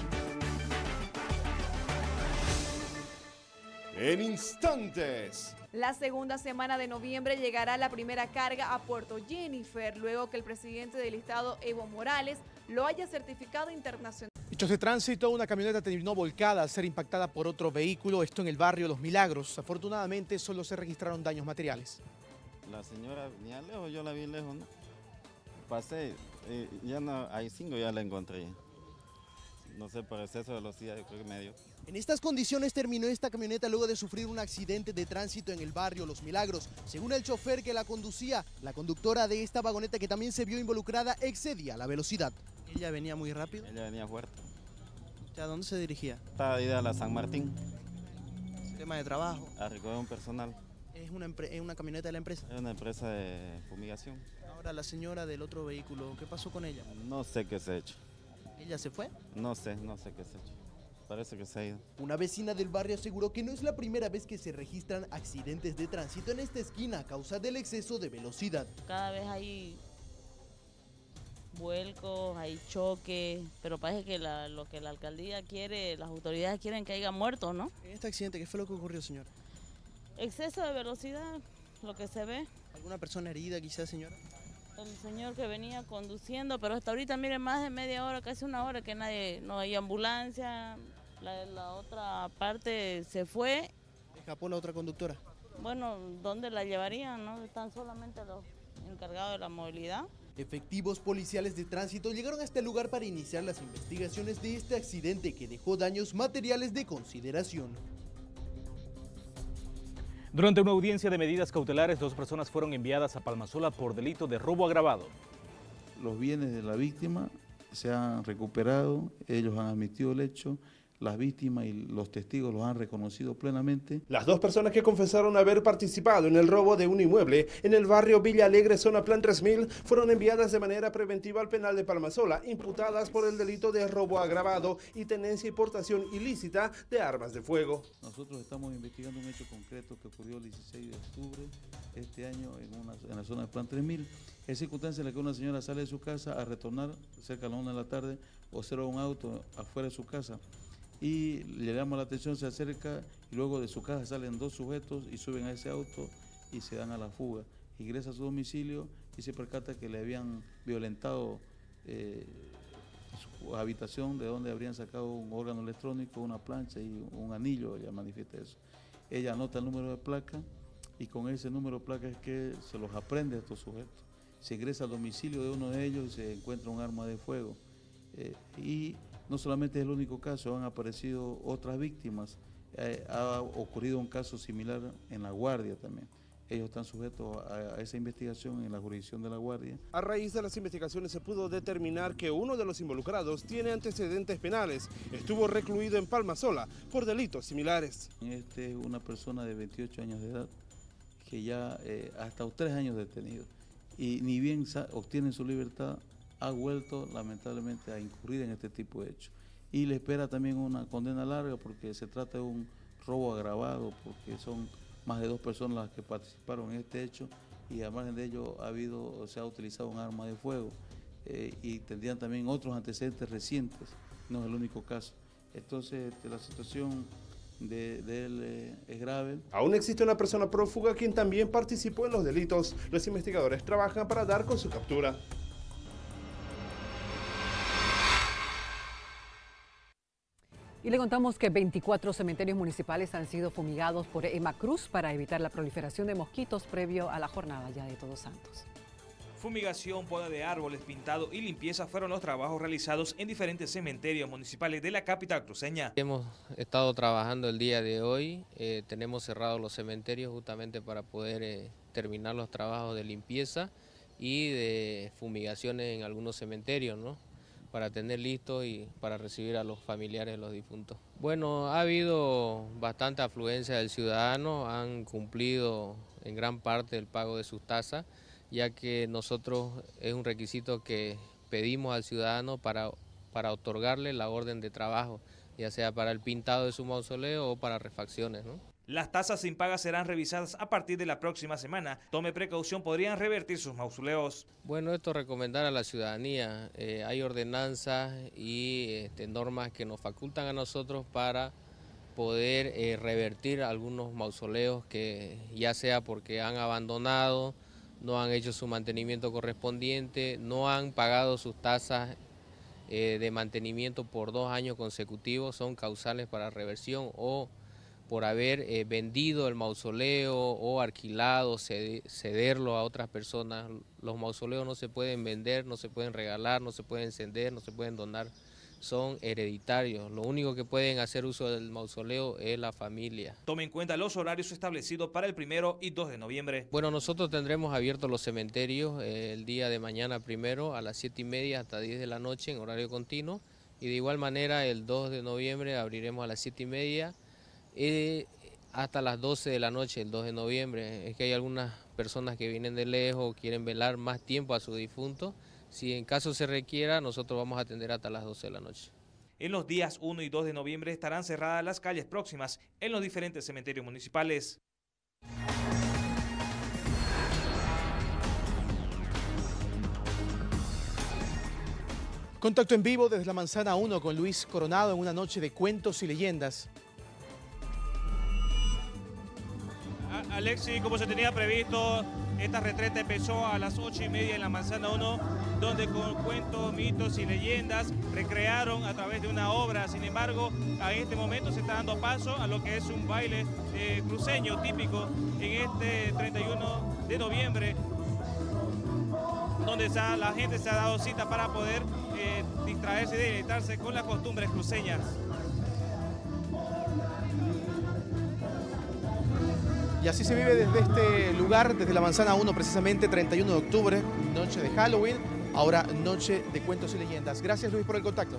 [SPEAKER 31] En instantes,
[SPEAKER 12] La segunda semana de noviembre llegará la primera carga a Puerto Jennifer, luego que el presidente del estado, Evo Morales, lo haya certificado internacional.
[SPEAKER 4] Hechos de tránsito, una camioneta terminó volcada al ser impactada por otro vehículo, esto en el barrio Los Milagros. Afortunadamente solo se registraron daños materiales.
[SPEAKER 1] La señora venía lejos, yo la vi lejos, ¿no? Pasé, eh, ya no, hay cinco ya la encontré. No sé, por exceso de velocidad yo creo que me dio.
[SPEAKER 6] En estas condiciones terminó esta camioneta luego de sufrir un accidente de tránsito en el barrio Los Milagros. Según el chofer que la conducía, la conductora de esta vagoneta que también se vio involucrada excedía la velocidad.
[SPEAKER 15] ¿Ella venía muy rápido?
[SPEAKER 1] Ella venía fuerte.
[SPEAKER 15] ¿A dónde se dirigía?
[SPEAKER 1] Estaba ida a la San Martín.
[SPEAKER 15] ¿Tema de trabajo?
[SPEAKER 1] A recoger un personal.
[SPEAKER 15] ¿Es una, ¿Es una camioneta de la empresa?
[SPEAKER 1] Es una empresa de fumigación.
[SPEAKER 15] Ahora, la señora del otro vehículo, ¿qué pasó con ella?
[SPEAKER 1] No sé qué se ha hecho.
[SPEAKER 15] ¿Ella se fue?
[SPEAKER 1] No sé, no sé qué se ha hecho. Parece que se ha ido.
[SPEAKER 6] Una vecina del barrio aseguró que no es la primera vez que se registran accidentes de tránsito en esta esquina a causa del exceso de velocidad.
[SPEAKER 16] Cada vez hay vuelcos, hay choques, pero parece que la, lo que la alcaldía quiere, las autoridades quieren que haya muertos, ¿no?
[SPEAKER 15] En este accidente, ¿qué fue lo que ocurrió, señora?
[SPEAKER 16] Exceso de velocidad, lo que se ve.
[SPEAKER 15] ¿Alguna persona herida quizás, señora?
[SPEAKER 16] El señor que venía conduciendo, pero hasta ahorita, miren, más de media hora, casi una hora que nadie, no hay ambulancia, la, la otra parte se fue.
[SPEAKER 15] ¿Escapó la otra conductora?
[SPEAKER 16] Bueno, ¿dónde la llevarían? ¿No? Están solamente los encargados de la movilidad.
[SPEAKER 6] Efectivos policiales de tránsito llegaron a este lugar para iniciar las investigaciones de este accidente que dejó daños materiales de consideración.
[SPEAKER 2] Durante una audiencia de medidas cautelares, dos personas fueron enviadas a Palmasola por delito de robo agravado.
[SPEAKER 17] Los bienes de la víctima se han recuperado, ellos han admitido el hecho, las víctimas y los testigos los han reconocido plenamente.
[SPEAKER 5] Las dos personas que confesaron haber participado en el robo de un inmueble en el barrio Villa Alegre, zona Plan tres mil, fueron enviadas de manera preventiva al penal de Palmasola, imputadas por el delito de robo agravado y tenencia y portación ilícita de armas de fuego.
[SPEAKER 17] Nosotros estamos investigando un hecho concreto que ocurrió el dieciséis de octubre de este año en, una, en la zona de Plan tres mil. Es circunstancia en la que una señora sale de su casa a retornar cerca de la una de la tarde, observa un auto afuera de su casa. Y le llama la atención, se acerca y luego de su casa salen dos sujetos y suben a ese auto y se dan a la fuga. Ingresa a su domicilio y se percata que le habían violentado eh, su habitación, de donde habrían sacado un órgano electrónico, una plancha y un anillo, ella manifiesta eso. Ella anota el número de placa y con ese número de placa es que se los aprende a estos sujetos. Se ingresa al domicilio de uno de ellos y se encuentra un arma de fuego. Eh, y no solamente es el único caso, han aparecido otras víctimas, eh, ha ocurrido un caso similar en La Guardia también. Ellos están sujetos a, a esa investigación en la jurisdicción de La Guardia.
[SPEAKER 5] A raíz de las investigaciones se pudo determinar que uno de los involucrados tiene antecedentes penales, estuvo recluido en Palmasola por delitos similares.
[SPEAKER 17] Este es una persona de veintiocho años de edad que ya eh, ha estado tres años detenido y ni bien obtiene su libertad, ha vuelto lamentablemente a incurrir en este tipo de hechos. Y le espera también una condena larga porque se trata de un robo agravado, porque son más de dos personas las que participaron en este hecho y al margen de ello ha habido, se ha utilizado un arma de fuego eh, y tendrían también otros antecedentes recientes, no es el único caso. Entonces este, la situación de, de él eh, es grave.
[SPEAKER 5] Aún existe una persona prófuga quien también participó en los delitos. Los investigadores trabajan para dar con su captura.
[SPEAKER 3] Y le contamos que veinticuatro cementerios municipales han sido fumigados por Emma Cruz para evitar la proliferación de mosquitos previo a la jornada ya de Todos Santos.
[SPEAKER 21] Fumigación, poda de árboles, pintado y limpieza fueron los trabajos realizados en diferentes cementerios municipales de la capital cruceña.
[SPEAKER 18] Hemos estado trabajando el día de hoy, eh, tenemos cerrados los cementerios justamente para poder eh, terminar los trabajos de limpieza y de fumigaciones en algunos cementerios, ¿no?, para tener listo y para recibir a los familiares de los difuntos. Bueno, ha habido bastante afluencia del ciudadano, han cumplido en gran parte el pago de sus tasas, ya que nosotros es un requisito que pedimos al ciudadano para, para otorgarle la orden de trabajo, ya sea para el pintado de su mausoleo o para refacciones, ¿no?
[SPEAKER 21] Las tasas sin paga serán revisadas a partir de la próxima semana. Tome precaución, podrían revertir sus mausoleos.
[SPEAKER 18] Bueno, esto recomendar a la ciudadanía. Eh, hay ordenanzas y este, normas que nos facultan a nosotros para poder eh, revertir algunos mausoleos que ya sea porque han abandonado, no han hecho su mantenimiento correspondiente, no han pagado sus tasas eh, de mantenimiento por dos años consecutivos, son causales para reversión, o por haber eh, vendido el mausoleo o alquilado, ced- cederlo a otras personas. Los mausoleos no se pueden vender, no se pueden regalar, no se pueden encender, no se pueden donar. Son hereditarios. Lo único que pueden hacer uso del mausoleo es la familia.
[SPEAKER 7] Tome en cuenta los horarios establecidos para el primero y dos de noviembre.
[SPEAKER 18] Bueno, nosotros tendremos abiertos los cementerios eh, el día de mañana primero a las siete y media hasta diez de la noche en horario continuo, y de igual manera el dos de noviembre abriremos a las siete y media eh, hasta las doce de la noche el dos de noviembre. Es que hay algunas personas que vienen de lejos, quieren velar más tiempo a su difunto. Si en caso se requiera, nosotros vamos a atender hasta las doce de la noche.
[SPEAKER 7] En los días uno y dos de noviembre estarán cerradas las calles próximas en los diferentes cementerios municipales.
[SPEAKER 4] Contacto en vivo desde la Manzana uno con Luis Coronado en una noche de cuentos y leyendas.
[SPEAKER 7] Alexi, como se tenía previsto, esta retreta empezó a las ocho y media en la Manzana uno, donde con cuentos, mitos y leyendas recrearon a través de una obra. Sin embargo, a este momento se está dando paso a lo que es un baile eh, cruceño típico en este treinta y uno de noviembre, donde ya la gente se ha dado cita para poder eh, distraerse y deleitarse con las costumbres cruceñas.
[SPEAKER 4] Y así se vive desde este lugar, desde la Manzana uno, precisamente treinta y uno de octubre, noche de Halloween, ahora noche de cuentos y leyendas. Gracias, Luis, por el contacto.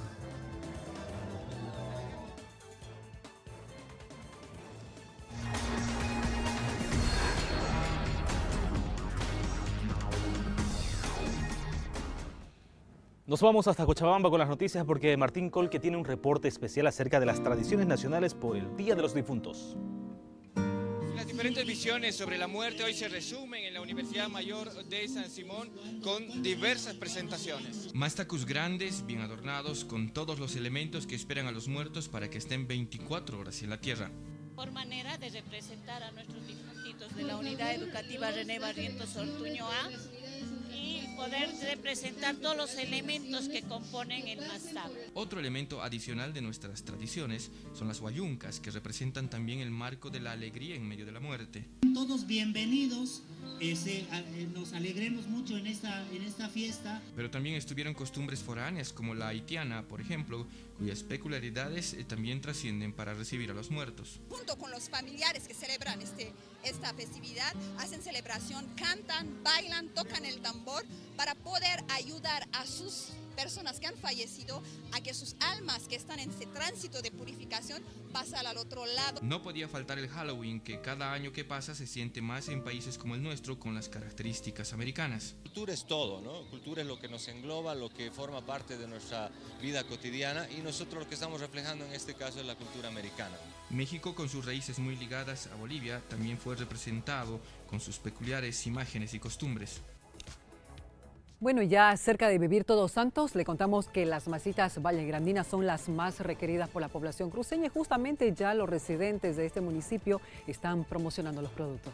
[SPEAKER 2] Nos vamos hasta Cochabamba con las noticias porque Martín Colque tiene un reporte especial acerca de las tradiciones nacionales por el Día de los Difuntos.
[SPEAKER 8] Las diferentes visiones sobre la muerte hoy se resumen en la Universidad Mayor de San Simón con diversas presentaciones.
[SPEAKER 9] Mastacus grandes, bien adornados, con todos los elementos que esperan a los muertos para que estén veinticuatro horas en la tierra.
[SPEAKER 10] Por manera de representar a nuestros difuntitos de la Unidad Educativa René Barrientos Ortuño A y poder representar todos los elementos que componen el mastaco.
[SPEAKER 9] Otro elemento adicional de nuestras tradiciones son las huayuncas, que representan también el marco de la alegría en medio de la muerte.
[SPEAKER 19] Todos bienvenidos, eh, se, eh, nos alegremos mucho en esta, en esta fiesta.
[SPEAKER 9] Pero también estuvieron costumbres foráneas como la haitiana, por ejemplo, cuyas peculiaridades eh, también trascienden para recibir a los muertos.
[SPEAKER 20] Junto con los familiares que celebran este, esta festividad, hacen celebración, cantan, bailan, tocan el tambor para poder ayudar a sus personas que han fallecido a que sus almas que están en ese tránsito de purificación pasen al otro lado.
[SPEAKER 9] No podía faltar el Halloween, que cada año que pasa se siente más en países como el nuestro con las características americanas.
[SPEAKER 22] Cultura es todo, ¿no? Cultura es lo que nos engloba, lo que forma parte de nuestra vida cotidiana, y nosotros lo que estamos reflejando en este caso es la cultura americana.
[SPEAKER 9] México, con sus raíces muy ligadas a Bolivia, también fue representado con sus peculiares imágenes y costumbres.
[SPEAKER 3] Bueno, ya cerca de vivir Todos Santos, le contamos que las masitas vallegrandinas son las más requeridas por la población cruceña y justamente ya los residentes de este municipio están promocionando los productos.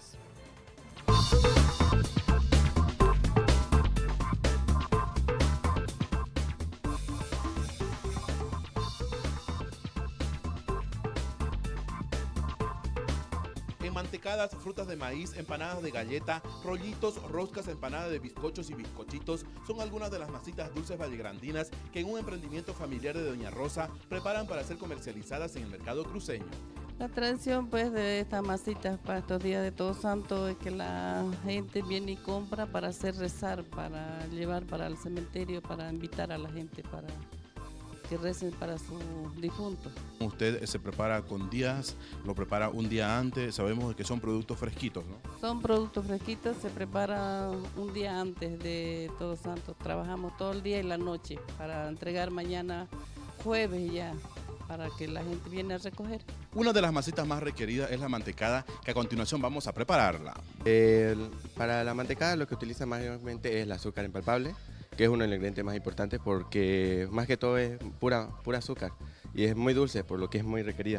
[SPEAKER 5] Mantecadas, frutas de maíz, empanadas de galleta, rollitos, roscas, empanadas de bizcochos y bizcochitos son algunas de las masitas dulces vallegrandinas que en un emprendimiento familiar de Doña Rosa preparan para ser comercializadas en el mercado cruceño.
[SPEAKER 16] La tradición pues de estas masitas para estos días de Todos Santos es que la gente viene y compra para hacer rezar, para llevar para el cementerio, para invitar a la gente para que recen para su difunto.
[SPEAKER 5] Usted se prepara con días, lo prepara un día antes, sabemos que son productos fresquitos, ¿no?
[SPEAKER 16] Son productos fresquitos, se prepara un día antes de Todos Santos. Trabajamos todo el día y la noche para entregar mañana jueves ya, para que la gente viene a recoger.
[SPEAKER 5] Una de las masitas más requeridas es la mantecada, que a continuación vamos a prepararla.
[SPEAKER 23] El, para la mantecada lo que utiliza mayormente es el azúcar impalpable, que es uno de los ingredientes más importantes porque más que todo es pura, pura azúcar y es muy dulce, por lo que es muy requerida.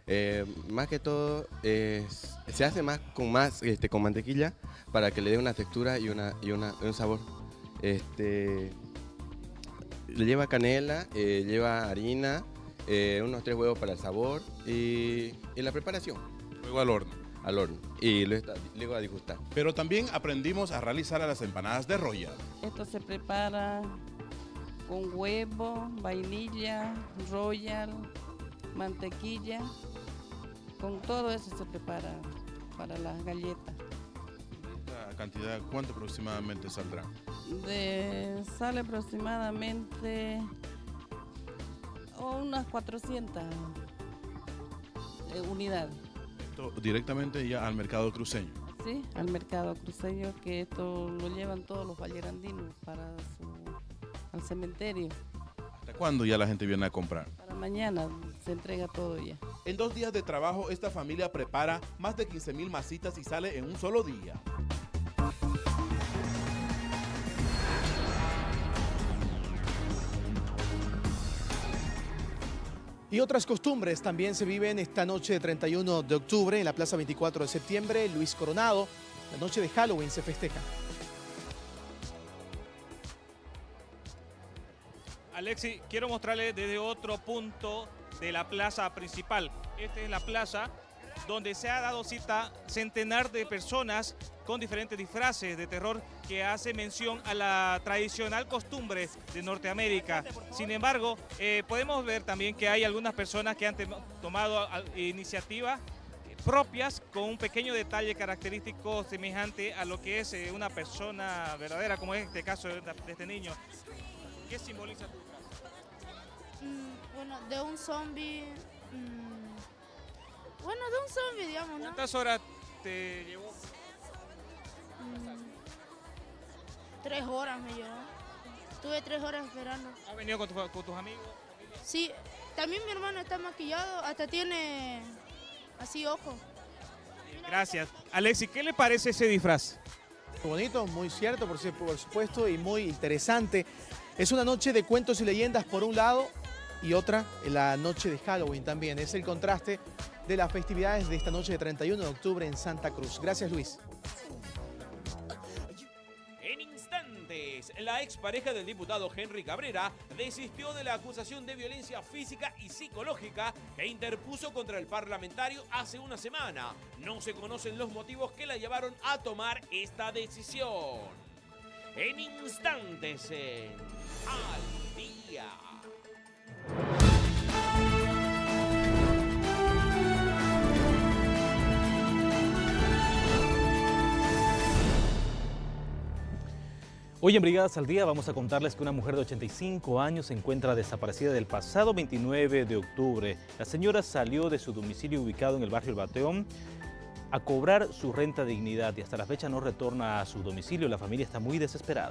[SPEAKER 23] Eh, más que todo, eh, se hace más con más este, con mantequilla para que le dé una textura y, una, y una, un sabor. Este, lleva canela, eh, lleva harina, eh, unos tres huevos para el sabor y, y la preparación.
[SPEAKER 11] Luego al horno.
[SPEAKER 23] Al horno y luego, luego a disgustar.
[SPEAKER 11] Pero también aprendimos a realizar las empanadas de Royal.
[SPEAKER 16] Esto se prepara con huevo, vainilla, Royal, mantequilla. Con todo eso se prepara para las galletas.
[SPEAKER 11] ¿Esta cantidad cuánto aproximadamente saldrá?
[SPEAKER 16] De, sale aproximadamente oh, unas cuatrocientas eh, unidades.
[SPEAKER 11] Esto directamente ya al mercado cruceño.
[SPEAKER 16] Sí, al mercado cruceño, que esto lo llevan todos los vallerandinos para su, al cementerio.
[SPEAKER 11] ¿Hasta cuándo ya la gente viene a comprar?
[SPEAKER 16] Para mañana se entrega todo ya.
[SPEAKER 11] En dos días de trabajo, esta familia prepara más de quince mil masitas y sale en un solo día.
[SPEAKER 4] Y otras costumbres también se viven esta noche de treinta y uno de octubre en la Plaza veinticuatro de septiembre, Luis Coronado. La noche de Halloween se festeja.
[SPEAKER 21] Alexi, quiero mostrarle desde otro punto de la plaza principal. Esta es la plaza donde se ha dado cita centenar de personas con diferentes disfraces de terror que hace mención a la tradicional costumbre de Norteamérica. Sin embargo, eh, podemos ver también que hay algunas personas que han tomado iniciativas propias con un pequeño detalle característico semejante a lo que es eh, una persona verdadera, como es este caso de, de este niño. ¿Qué simboliza tu disfraz?
[SPEAKER 13] Mm, bueno, de un zombie. Mmm, bueno, de un zombie, digamos, ¿no?
[SPEAKER 21] ¿Cuántas horas te llevó?
[SPEAKER 13] Mm, tres horas me llevó. Estuve tres horas esperando.
[SPEAKER 21] ¿Has venido con, tu, con tus amigos?
[SPEAKER 13] Sí, también mi hermano está maquillado, hasta tiene así ojos.
[SPEAKER 21] Gracias. Alexi, ¿qué le parece ese disfraz?
[SPEAKER 4] Muy bonito, muy cierto, por, por supuesto, y muy interesante. Es una noche de cuentos y leyendas por un lado y otra la noche de Halloween también. Es el contraste de las festividades de esta noche de treinta y uno de octubre en Santa Cruz. Gracias, Luis.
[SPEAKER 21] En instantes, la expareja del diputado Henry Cabrera desistió de la acusación de violencia física y psicológica que interpuso contra el parlamentario hace una semana. No se conocen los motivos que la llevaron a tomar esta decisión. En instantes, en Al Día.
[SPEAKER 2] Hoy en Brigadas al Día vamos a contarles que una mujer de ochenta y cinco años se encuentra desaparecida del pasado veintinueve de octubre. La señora salió de su domicilio ubicado en el barrio El Bateón a cobrar su renta dignidad y hasta la fecha no retorna a su domicilio. La familia está muy desesperada.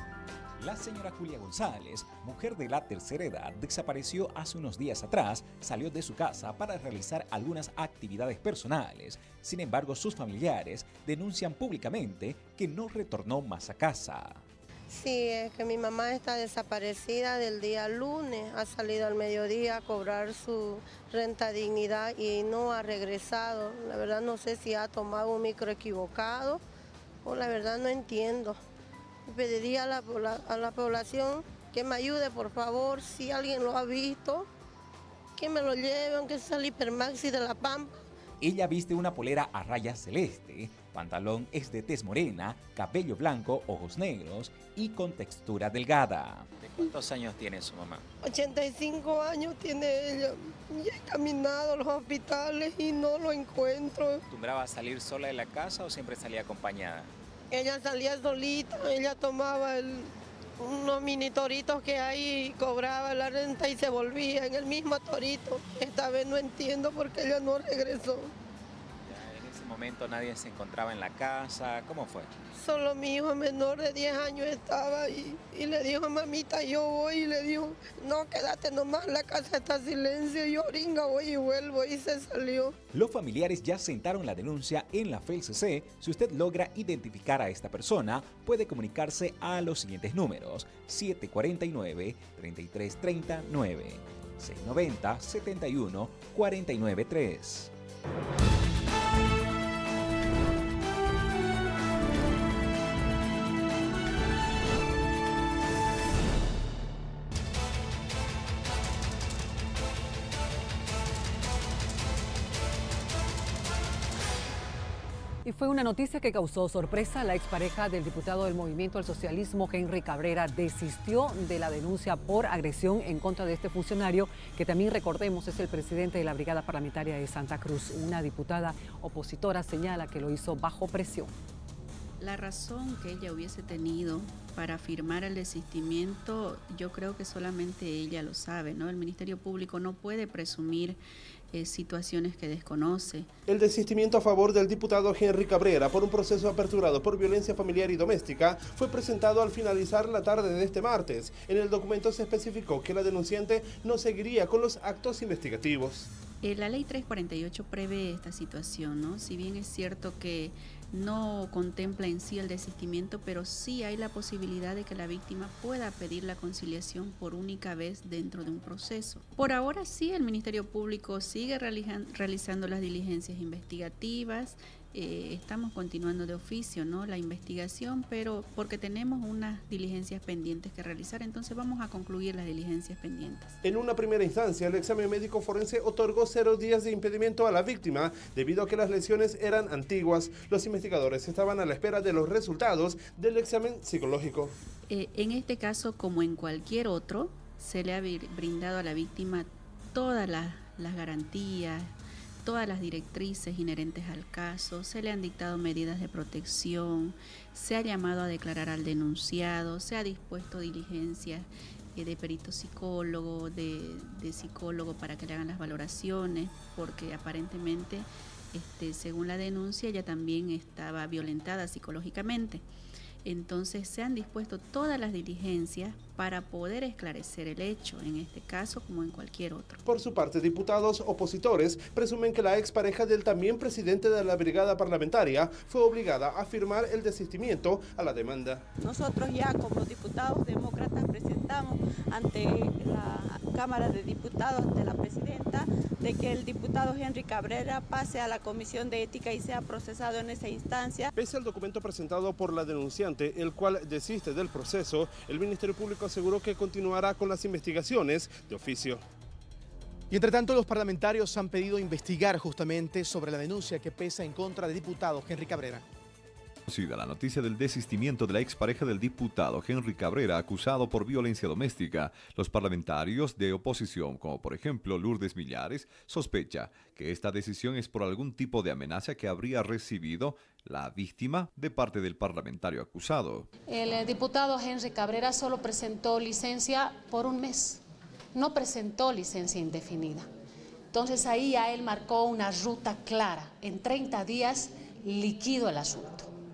[SPEAKER 14] La señora Julia González, mujer de la tercera edad, desapareció hace unos días atrás. Salió de su casa para realizar algunas actividades personales. Sin embargo, sus familiares denuncian públicamente que no retornó más a casa.
[SPEAKER 24] Sí, es que mi mamá está desaparecida del día lunes, ha salido al mediodía a cobrar su renta dignidad y no ha regresado. La verdad no sé si ha tomado un micro equivocado o la verdad no entiendo. Pediría a la, a la población que me ayude, por favor, si alguien lo ha visto, que me lo lleve, aunque sea al Hipermaxi de La Pampa.
[SPEAKER 14] Ella viste una polera a rayas celeste, pantalón es de tez morena, cabello blanco, ojos negros y con textura delgada.
[SPEAKER 25] ¿De cuántos años tiene su mamá?
[SPEAKER 24] ochenta y cinco años tiene ella. Ya he caminado a los hospitales y no lo encuentro.
[SPEAKER 25] ¿Acostumbraba a salir sola de la casa o siempre salía acompañada?
[SPEAKER 24] Ella salía solita, ella tomaba el, unos mini toritos que hay y cobraba la renta y se volvía en el mismo torito. Esta vez no entiendo por qué ella no regresó.
[SPEAKER 25] Ya en ese momento nadie se encontraba en la casa, ¿cómo fue?
[SPEAKER 24] Solo mi hijo menor de diez años estaba ahí y le dijo, mamita, yo voy, y le dijo, no, quédate nomás, la casa está en silencio, yo oringa, voy y vuelvo, y se salió.
[SPEAKER 14] Los familiares ya sentaron la denuncia en la F E L C C. Si usted logra identificar a esta persona, puede comunicarse a los siguientes números: siete cuatro nueve, tres tres tres nueve, seiscientos noventa, setenta y uno, cuarenta y nueve tres.
[SPEAKER 3] Y fue una noticia que causó sorpresa. La expareja del diputado del Movimiento al Socialismo, Henry Cabrera, desistió de la denuncia por agresión en contra de este funcionario, que también, recordemos, es el presidente de la Brigada Parlamentaria de Santa Cruz. Una diputada opositora señala que lo hizo bajo presión.
[SPEAKER 1] La razón que ella hubiese tenido para firmar el desistimiento, yo creo que solamente ella lo sabe, ¿no? El Ministerio Público no puede presumir eh, situaciones que desconoce.
[SPEAKER 5] El desistimiento a favor del diputado Henry Cabrera por un proceso aperturado por violencia familiar y doméstica fue presentado al finalizar la tarde de este martes. En el documento se especificó que la denunciante no seguiría con los actos investigativos.
[SPEAKER 1] Eh, la ley trescientos cuarenta y ocho prevé esta situación, ¿no? Si bien es cierto que no contempla en sí el desistimiento, pero sí hay la posibilidad de que la víctima pueda pedir la conciliación por única vez dentro de un proceso. Por ahora sí, el Ministerio Público sigue realizando las diligencias investigativas. Eh, estamos continuando de oficio, ¿no?, la investigación, pero porque tenemos unas diligencias pendientes que realizar, entonces vamos a concluir las diligencias pendientes.
[SPEAKER 5] En una primera instancia, el examen médico forense otorgó cero días de impedimento a la víctima debido a que las lesiones eran antiguas. Los investigadores estaban a la espera de los resultados del examen psicológico.
[SPEAKER 1] Eh, en este caso, como en cualquier otro, se le ha brindado a la víctima todas las, las garantías, todas las directrices inherentes al caso, se le han dictado medidas de protección, se ha llamado a declarar al denunciado, se ha dispuesto diligencias eh, de perito psicólogo, de, de psicólogo para que le hagan las valoraciones, porque aparentemente, este, según la denuncia, ella también estaba violentada psicológicamente. Entonces se han dispuesto todas las diligencias para poder esclarecer el hecho, en este caso como en cualquier otro.
[SPEAKER 5] Por su parte, diputados opositores presumen que la expareja del también presidente de la Brigada Parlamentaria fue obligada a firmar el desistimiento a la demanda.
[SPEAKER 6] Nosotros ya como diputados demócratas presentamos ante la Cámara de Diputados, ante la presidenta, de que el diputado Henry Cabrera pase a la Comisión de Ética y sea procesado en esa instancia.
[SPEAKER 5] Pese al documento presentado por la denunciante, el cual desiste del proceso, el Ministerio Público aseguró que continuará con las investigaciones de oficio.
[SPEAKER 4] Y entre tanto, los parlamentarios han pedido investigar justamente sobre la denuncia que pesa en contra del diputado Henry Cabrera.
[SPEAKER 12] La noticia del desistimiento de la expareja del diputado Henry Cabrera, acusado por violencia doméstica. Los parlamentarios de oposición, como por ejemplo Lourdes Millares, sospecha que esta decisión es por algún tipo de amenaza que habría recibido la víctima de parte del parlamentario acusado.
[SPEAKER 15] El diputado Henry Cabrera solo presentó licencia por un mes, no presentó licencia indefinida. Entonces ahí a él marcó una ruta clara. En treinta días liquido el asunto.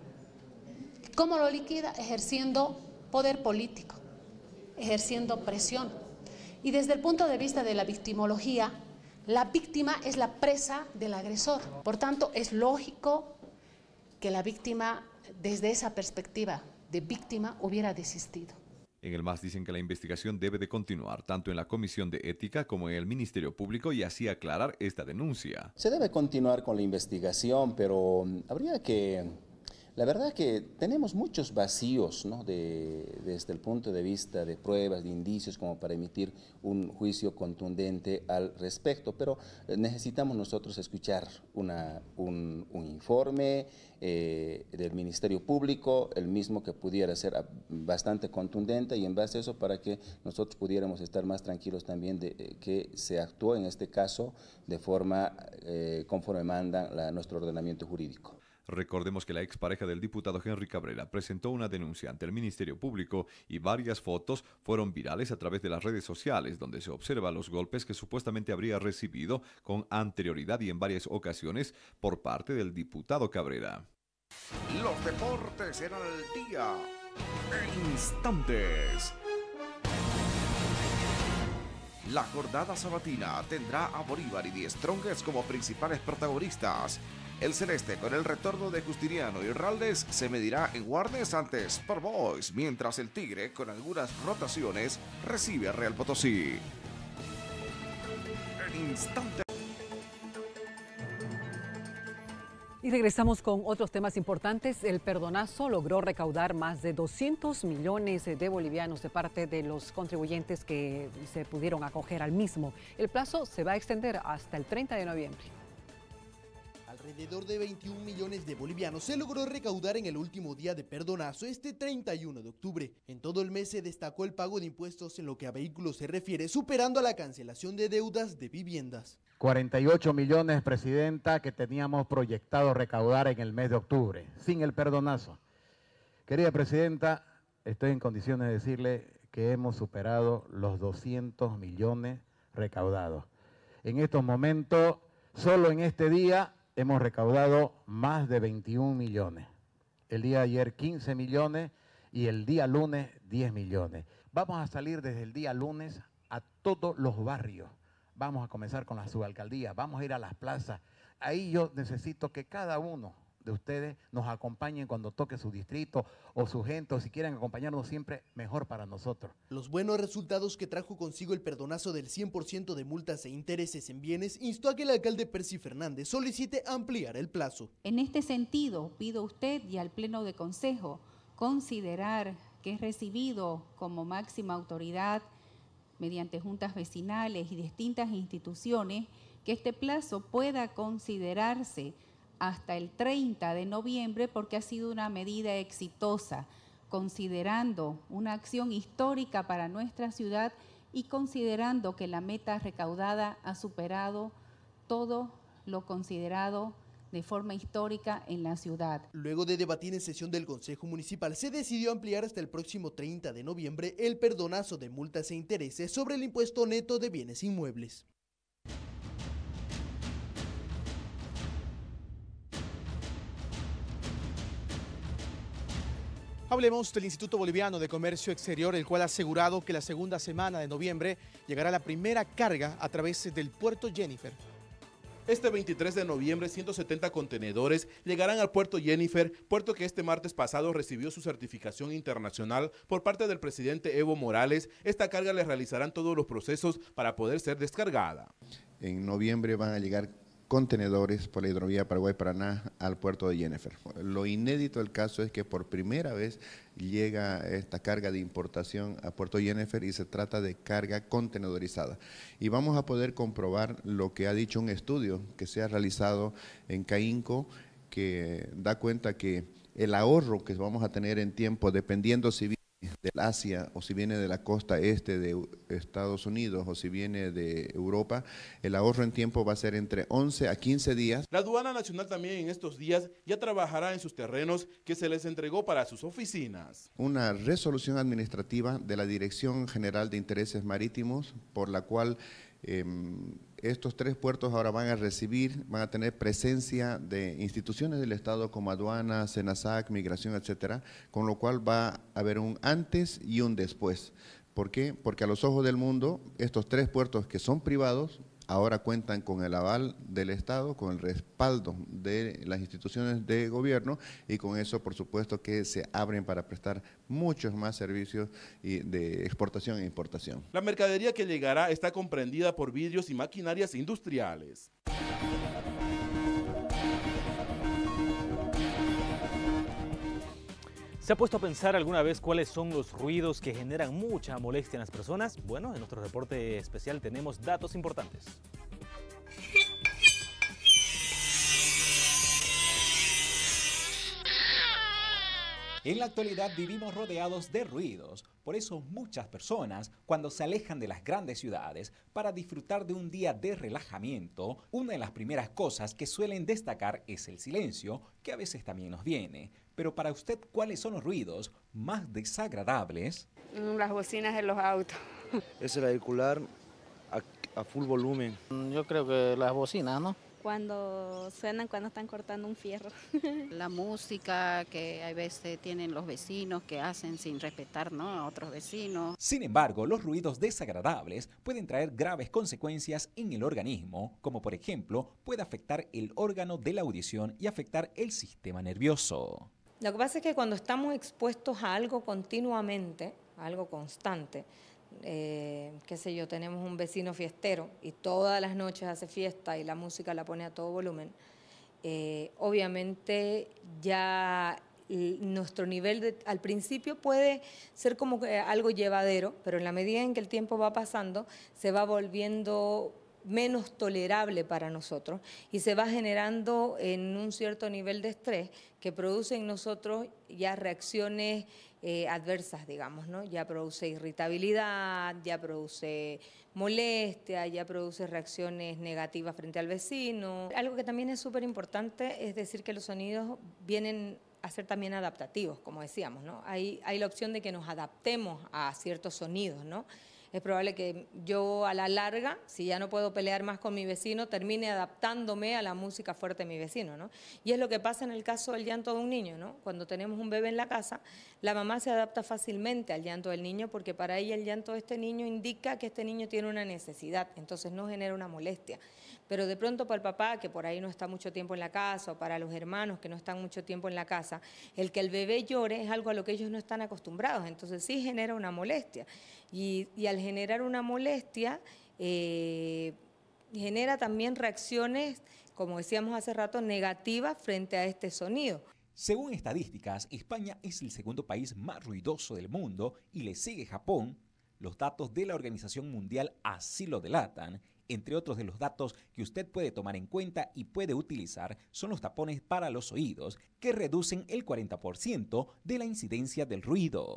[SPEAKER 15] ¿Cómo lo liquida? Ejerciendo poder político, ejerciendo presión. Y desde el punto de vista de la victimología, la víctima es la presa del agresor. Por tanto, es lógico que la víctima, desde esa perspectiva de víctima, hubiera desistido.
[SPEAKER 12] En el M A S dicen que la investigación debe de continuar, tanto en la Comisión de Ética como en el Ministerio Público, y así aclarar esta denuncia.
[SPEAKER 17] Se debe continuar con la investigación, pero habría que... La verdad que tenemos muchos vacíos, ¿no?, de, desde el punto de vista de pruebas, de indicios, como para emitir un juicio contundente al respecto, pero necesitamos nosotros escuchar una, un, un informe eh, del Ministerio Público, el mismo que pudiera ser bastante contundente, y en base a eso para que nosotros pudiéramos estar más tranquilos también de eh, que se actuó en este caso de forma eh, conforme manda la, nuestro ordenamiento jurídico.
[SPEAKER 12] Recordemos que la expareja del diputado Henry Cabrera presentó una denuncia ante el Ministerio Público y varias fotos fueron virales a través de las redes sociales, donde se observa los golpes que supuestamente habría recibido con anterioridad y en varias ocasiones por parte del diputado Cabrera.
[SPEAKER 26] Los deportes eran el día en instantes. La jornada sabatina tendrá a Bolívar y The Strongest como principales protagonistas. El Celeste, con el retorno de Justiniano y Raldes, se medirá en Warnes ante Sport Boys, mientras el Tigre, con algunas rotaciones, recibe a Real Potosí. en instante.
[SPEAKER 3] Y regresamos con otros temas importantes. El perdonazo logró recaudar más de doscientos millones de bolivianos de parte de los contribuyentes que se pudieron acoger al mismo. El plazo se va a extender hasta el treinta de noviembre.
[SPEAKER 7] Alrededor de veintiún millones de bolivianos se logró recaudar en el último día de perdonazo, este treinta y uno de octubre. En todo el mes se destacó el pago de impuestos en lo que a vehículos se refiere, superando a la cancelación de deudas de viviendas.
[SPEAKER 8] cuarenta y ocho millones, Presidenta, que teníamos proyectado recaudar en el mes de octubre, sin el perdonazo. Querida Presidenta, estoy en condiciones de decirle que hemos superado los doscientos millones recaudados. En estos momentos, solo en este día, hemos recaudado más de veintiún millones. El día de ayer quince millones y el día lunes diez millones. Vamos a salir desde el día lunes a todos los barrios. Vamos a comenzar con la subalcaldía, vamos a ir a las plazas. Ahí yo necesito que cada uno de ustedes nos acompañen cuando toque su distrito o su gente, o si quieren acompañarnos siempre, mejor para nosotros.
[SPEAKER 7] Los buenos resultados que trajo consigo el perdonazo del cien por ciento de multas e intereses en bienes instó a que el alcalde Percy Fernández solicite ampliar el plazo.
[SPEAKER 10] En este sentido, pido a usted y al Pleno de Consejo considerar que es recibido como máxima autoridad mediante juntas vecinales y distintas instituciones, que este plazo pueda considerarse hasta el treinta de noviembre porque ha sido una medida exitosa, considerando una acción histórica para nuestra ciudad y considerando que la meta recaudada ha superado todo lo considerado de forma histórica en la ciudad.
[SPEAKER 7] Luego de debatir en sesión del Consejo Municipal, se decidió ampliar hasta el próximo treinta de noviembre el perdonazo de multas e intereses sobre el impuesto neto de bienes inmuebles.
[SPEAKER 4] Hablemos del Instituto Boliviano de Comercio Exterior, el cual ha asegurado que la segunda semana de noviembre llegará la primera carga a través del puerto Jennifer.
[SPEAKER 11] Este veintitrés de noviembre, ciento setenta contenedores llegarán al puerto Jennifer, puerto que este martes pasado recibió su certificación internacional por parte del presidente Evo Morales. Esta carga le realizarán todos los procesos para poder ser descargada.
[SPEAKER 18] En noviembre van a llegar contenedores por la hidrovía Paraguay-Paraná al puerto de Jennifer. Lo inédito del caso es que por primera vez llega esta carga de importación a puerto Jennifer y se trata de carga contenedorizada. Y vamos a poder comprobar lo que ha dicho un estudio que se ha realizado en CAINCO, que da cuenta que el ahorro que vamos a tener en tiempo, dependiendo si viene del Asia o si viene de la costa este de Estados Unidos o si viene de Europa, el ahorro en tiempo va a ser entre once a quince días.
[SPEAKER 11] La Aduana Nacional también en estos días ya trabajará en sus terrenos que se les entregó para sus oficinas.
[SPEAKER 18] Una resolución administrativa de la Dirección General de Intereses Marítimos por la cual eh, estos tres puertos ahora van a recibir, van a tener presencia de instituciones del Estado como aduana, SENASAC, migración, etcétera, con lo cual va a haber un antes y un después. ¿Por qué? Porque a los ojos del mundo, estos tres puertos que son privados, ahora cuentan con el aval del Estado, con el respaldo de las instituciones de gobierno y con eso, por supuesto, que se abren para prestar muchos más servicios de exportación e importación.
[SPEAKER 11] La mercadería que llegará está comprendida por vidrios y maquinarias industriales.
[SPEAKER 2] ¿Se ha puesto a pensar alguna vez cuáles son los ruidos que generan mucha molestia en las personas? Bueno, en nuestro reporte especial tenemos datos importantes.
[SPEAKER 14] En la actualidad vivimos rodeados de ruidos, por eso muchas personas, cuando se alejan de las grandes ciudades para disfrutar de un día de relajamiento, una de las primeras cosas que suelen destacar es el silencio, que a veces también nos viene. Pero para usted, ¿cuáles son los ruidos más desagradables?
[SPEAKER 19] Las bocinas de los autos.
[SPEAKER 20] Es el vehicular a, a full volumen.
[SPEAKER 27] Yo creo que las bocinas, ¿no?
[SPEAKER 19] Cuando suenan, cuando están cortando un fierro.
[SPEAKER 1] La música que a veces tienen los vecinos que hacen sin respetar, ¿no?, a otros vecinos.
[SPEAKER 14] Sin embargo, los ruidos desagradables pueden traer graves consecuencias en el organismo, como por ejemplo, puede afectar el órgano de la audición y afectar el sistema nervioso.
[SPEAKER 28] Lo que pasa es que cuando estamos expuestos a algo continuamente, a algo constante,
[SPEAKER 9] eh, qué sé yo, tenemos un vecino fiestero y todas las noches hace fiesta y la música la pone a todo volumen, eh, obviamente ya nuestro nivel de, al principio puede ser como que algo llevadero, pero en la medida en que el tiempo va pasando se va volviendo menos tolerable para nosotros y se va generando en un cierto nivel de estrés que produce en nosotros ya reacciones eh, adversas, digamos, ¿no? Ya produce irritabilidad, ya produce molestia, ya produce reacciones negativas frente al vecino. Algo que también es súper importante es decir que los sonidos vienen a ser también adaptativos, como decíamos, ¿no? Hay, hay la opción de que nos adaptemos a ciertos sonidos, ¿no? Es probable que yo a la larga, si ya no puedo pelear más con mi vecino, termine adaptándome a la música fuerte de mi vecino, ¿no? Y es lo que pasa en el caso del llanto de un niño, ¿no? Cuando tenemos un bebé en la casa, la mamá se adapta fácilmente al llanto del niño porque para ella el llanto de este niño indica que este niño tiene una necesidad, entonces no genera una molestia. Pero de pronto para el papá, que por ahí no está mucho tiempo en la casa, o para los hermanos que no están mucho tiempo en la casa, el que el bebé llore es algo a lo que ellos no están acostumbrados, entonces sí genera una molestia. Y, y al generar una molestia, eh, genera también reacciones, como decíamos hace rato, negativas frente a este sonido.
[SPEAKER 14] Según estadísticas, España es el segundo país más ruidoso del mundo y le sigue Japón. Los datos de la Organización Mundial así lo delatan. Entre otros de los datos que usted puede tomar en cuenta y puede utilizar son los tapones para los oídos, que reducen el cuarenta por ciento de la incidencia del ruido.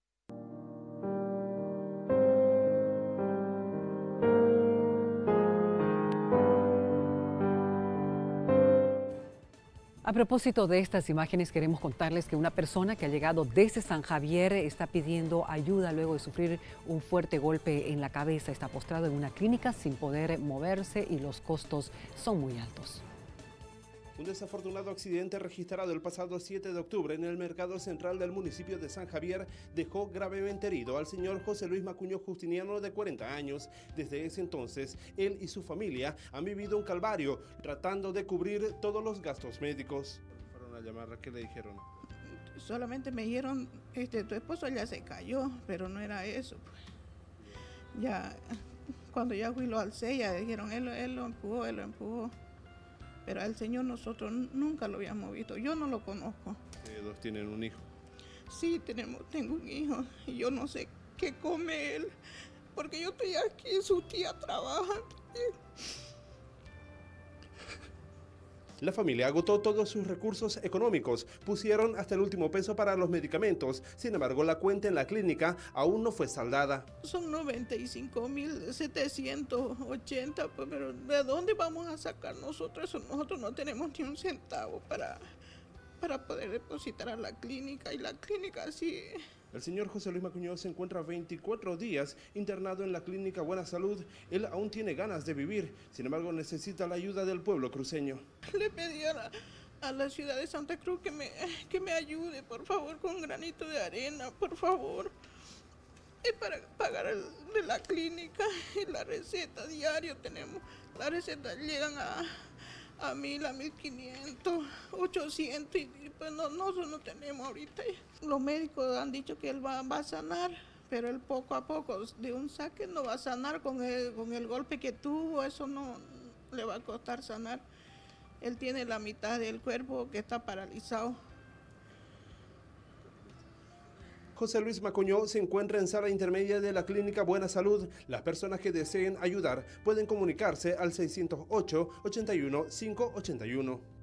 [SPEAKER 3] A propósito de estas imágenes, queremos contarles que una persona que ha llegado desde San Javier está pidiendo ayuda luego de sufrir un fuerte golpe en la cabeza. Está postrado en una clínica sin poder moverse y los costos son muy altos.
[SPEAKER 5] Un desafortunado accidente registrado el pasado siete de octubre en el mercado central del municipio de San Javier dejó gravemente herido al señor José Luis Macuño Justiniano, de cuarenta años. Desde ese entonces, él y su familia han vivido un calvario tratando de cubrir todos los gastos médicos. Fueron a llamar, ¿qué le dijeron?
[SPEAKER 13] Solamente me dijeron, este, tu esposo ya se cayó, pero no era eso. Ya, cuando ya fui lo alcé, ya dijeron, él, él lo empujó, él lo empujó. Pero al señor nosotros nunca lo habíamos visto, yo no lo conozco.
[SPEAKER 5] ¿Ustedes dos tienen un hijo?
[SPEAKER 13] Sí, tenemos, tengo un hijo y yo no sé qué come él, porque yo estoy aquí, su tía trabaja.
[SPEAKER 5] La familia agotó todos sus recursos económicos, pusieron hasta el último peso para los medicamentos. Sin embargo, la cuenta en la clínica aún no fue saldada.
[SPEAKER 13] Son noventa y cinco mil setecientos ochenta, pero ¿de dónde vamos a sacar nosotros eso? Nosotros no tenemos ni un centavo para, para poder depositar a la clínica, y la clínica sí.
[SPEAKER 5] El señor José Luis Macuño se encuentra veinticuatro días internado en la clínica Buena Salud. Él aún tiene ganas de vivir, sin embargo necesita la ayuda del pueblo cruceño.
[SPEAKER 13] Le pedí a la, a la ciudad de Santa Cruz que me, que me ayude, por favor, con un granito de arena, por favor. Es para pagar el, de la clínica y la receta diario tenemos. Las recetas llegan a... a mil, a mil quinientos, ochocientos, y pues no, nosotros no tenemos ahorita. Los médicos han dicho que él va, va a sanar, pero él poco a poco, de un saque no va a sanar con el, con el golpe que tuvo, eso no le va a costar sanar. Él tiene la mitad del cuerpo que está paralizado.
[SPEAKER 5] José Luis Macuño se encuentra en sala intermedia de la clínica Buena Salud. Las personas que deseen ayudar pueden comunicarse al seiscientos ocho, ochenta y uno, quinientos ochenta y uno.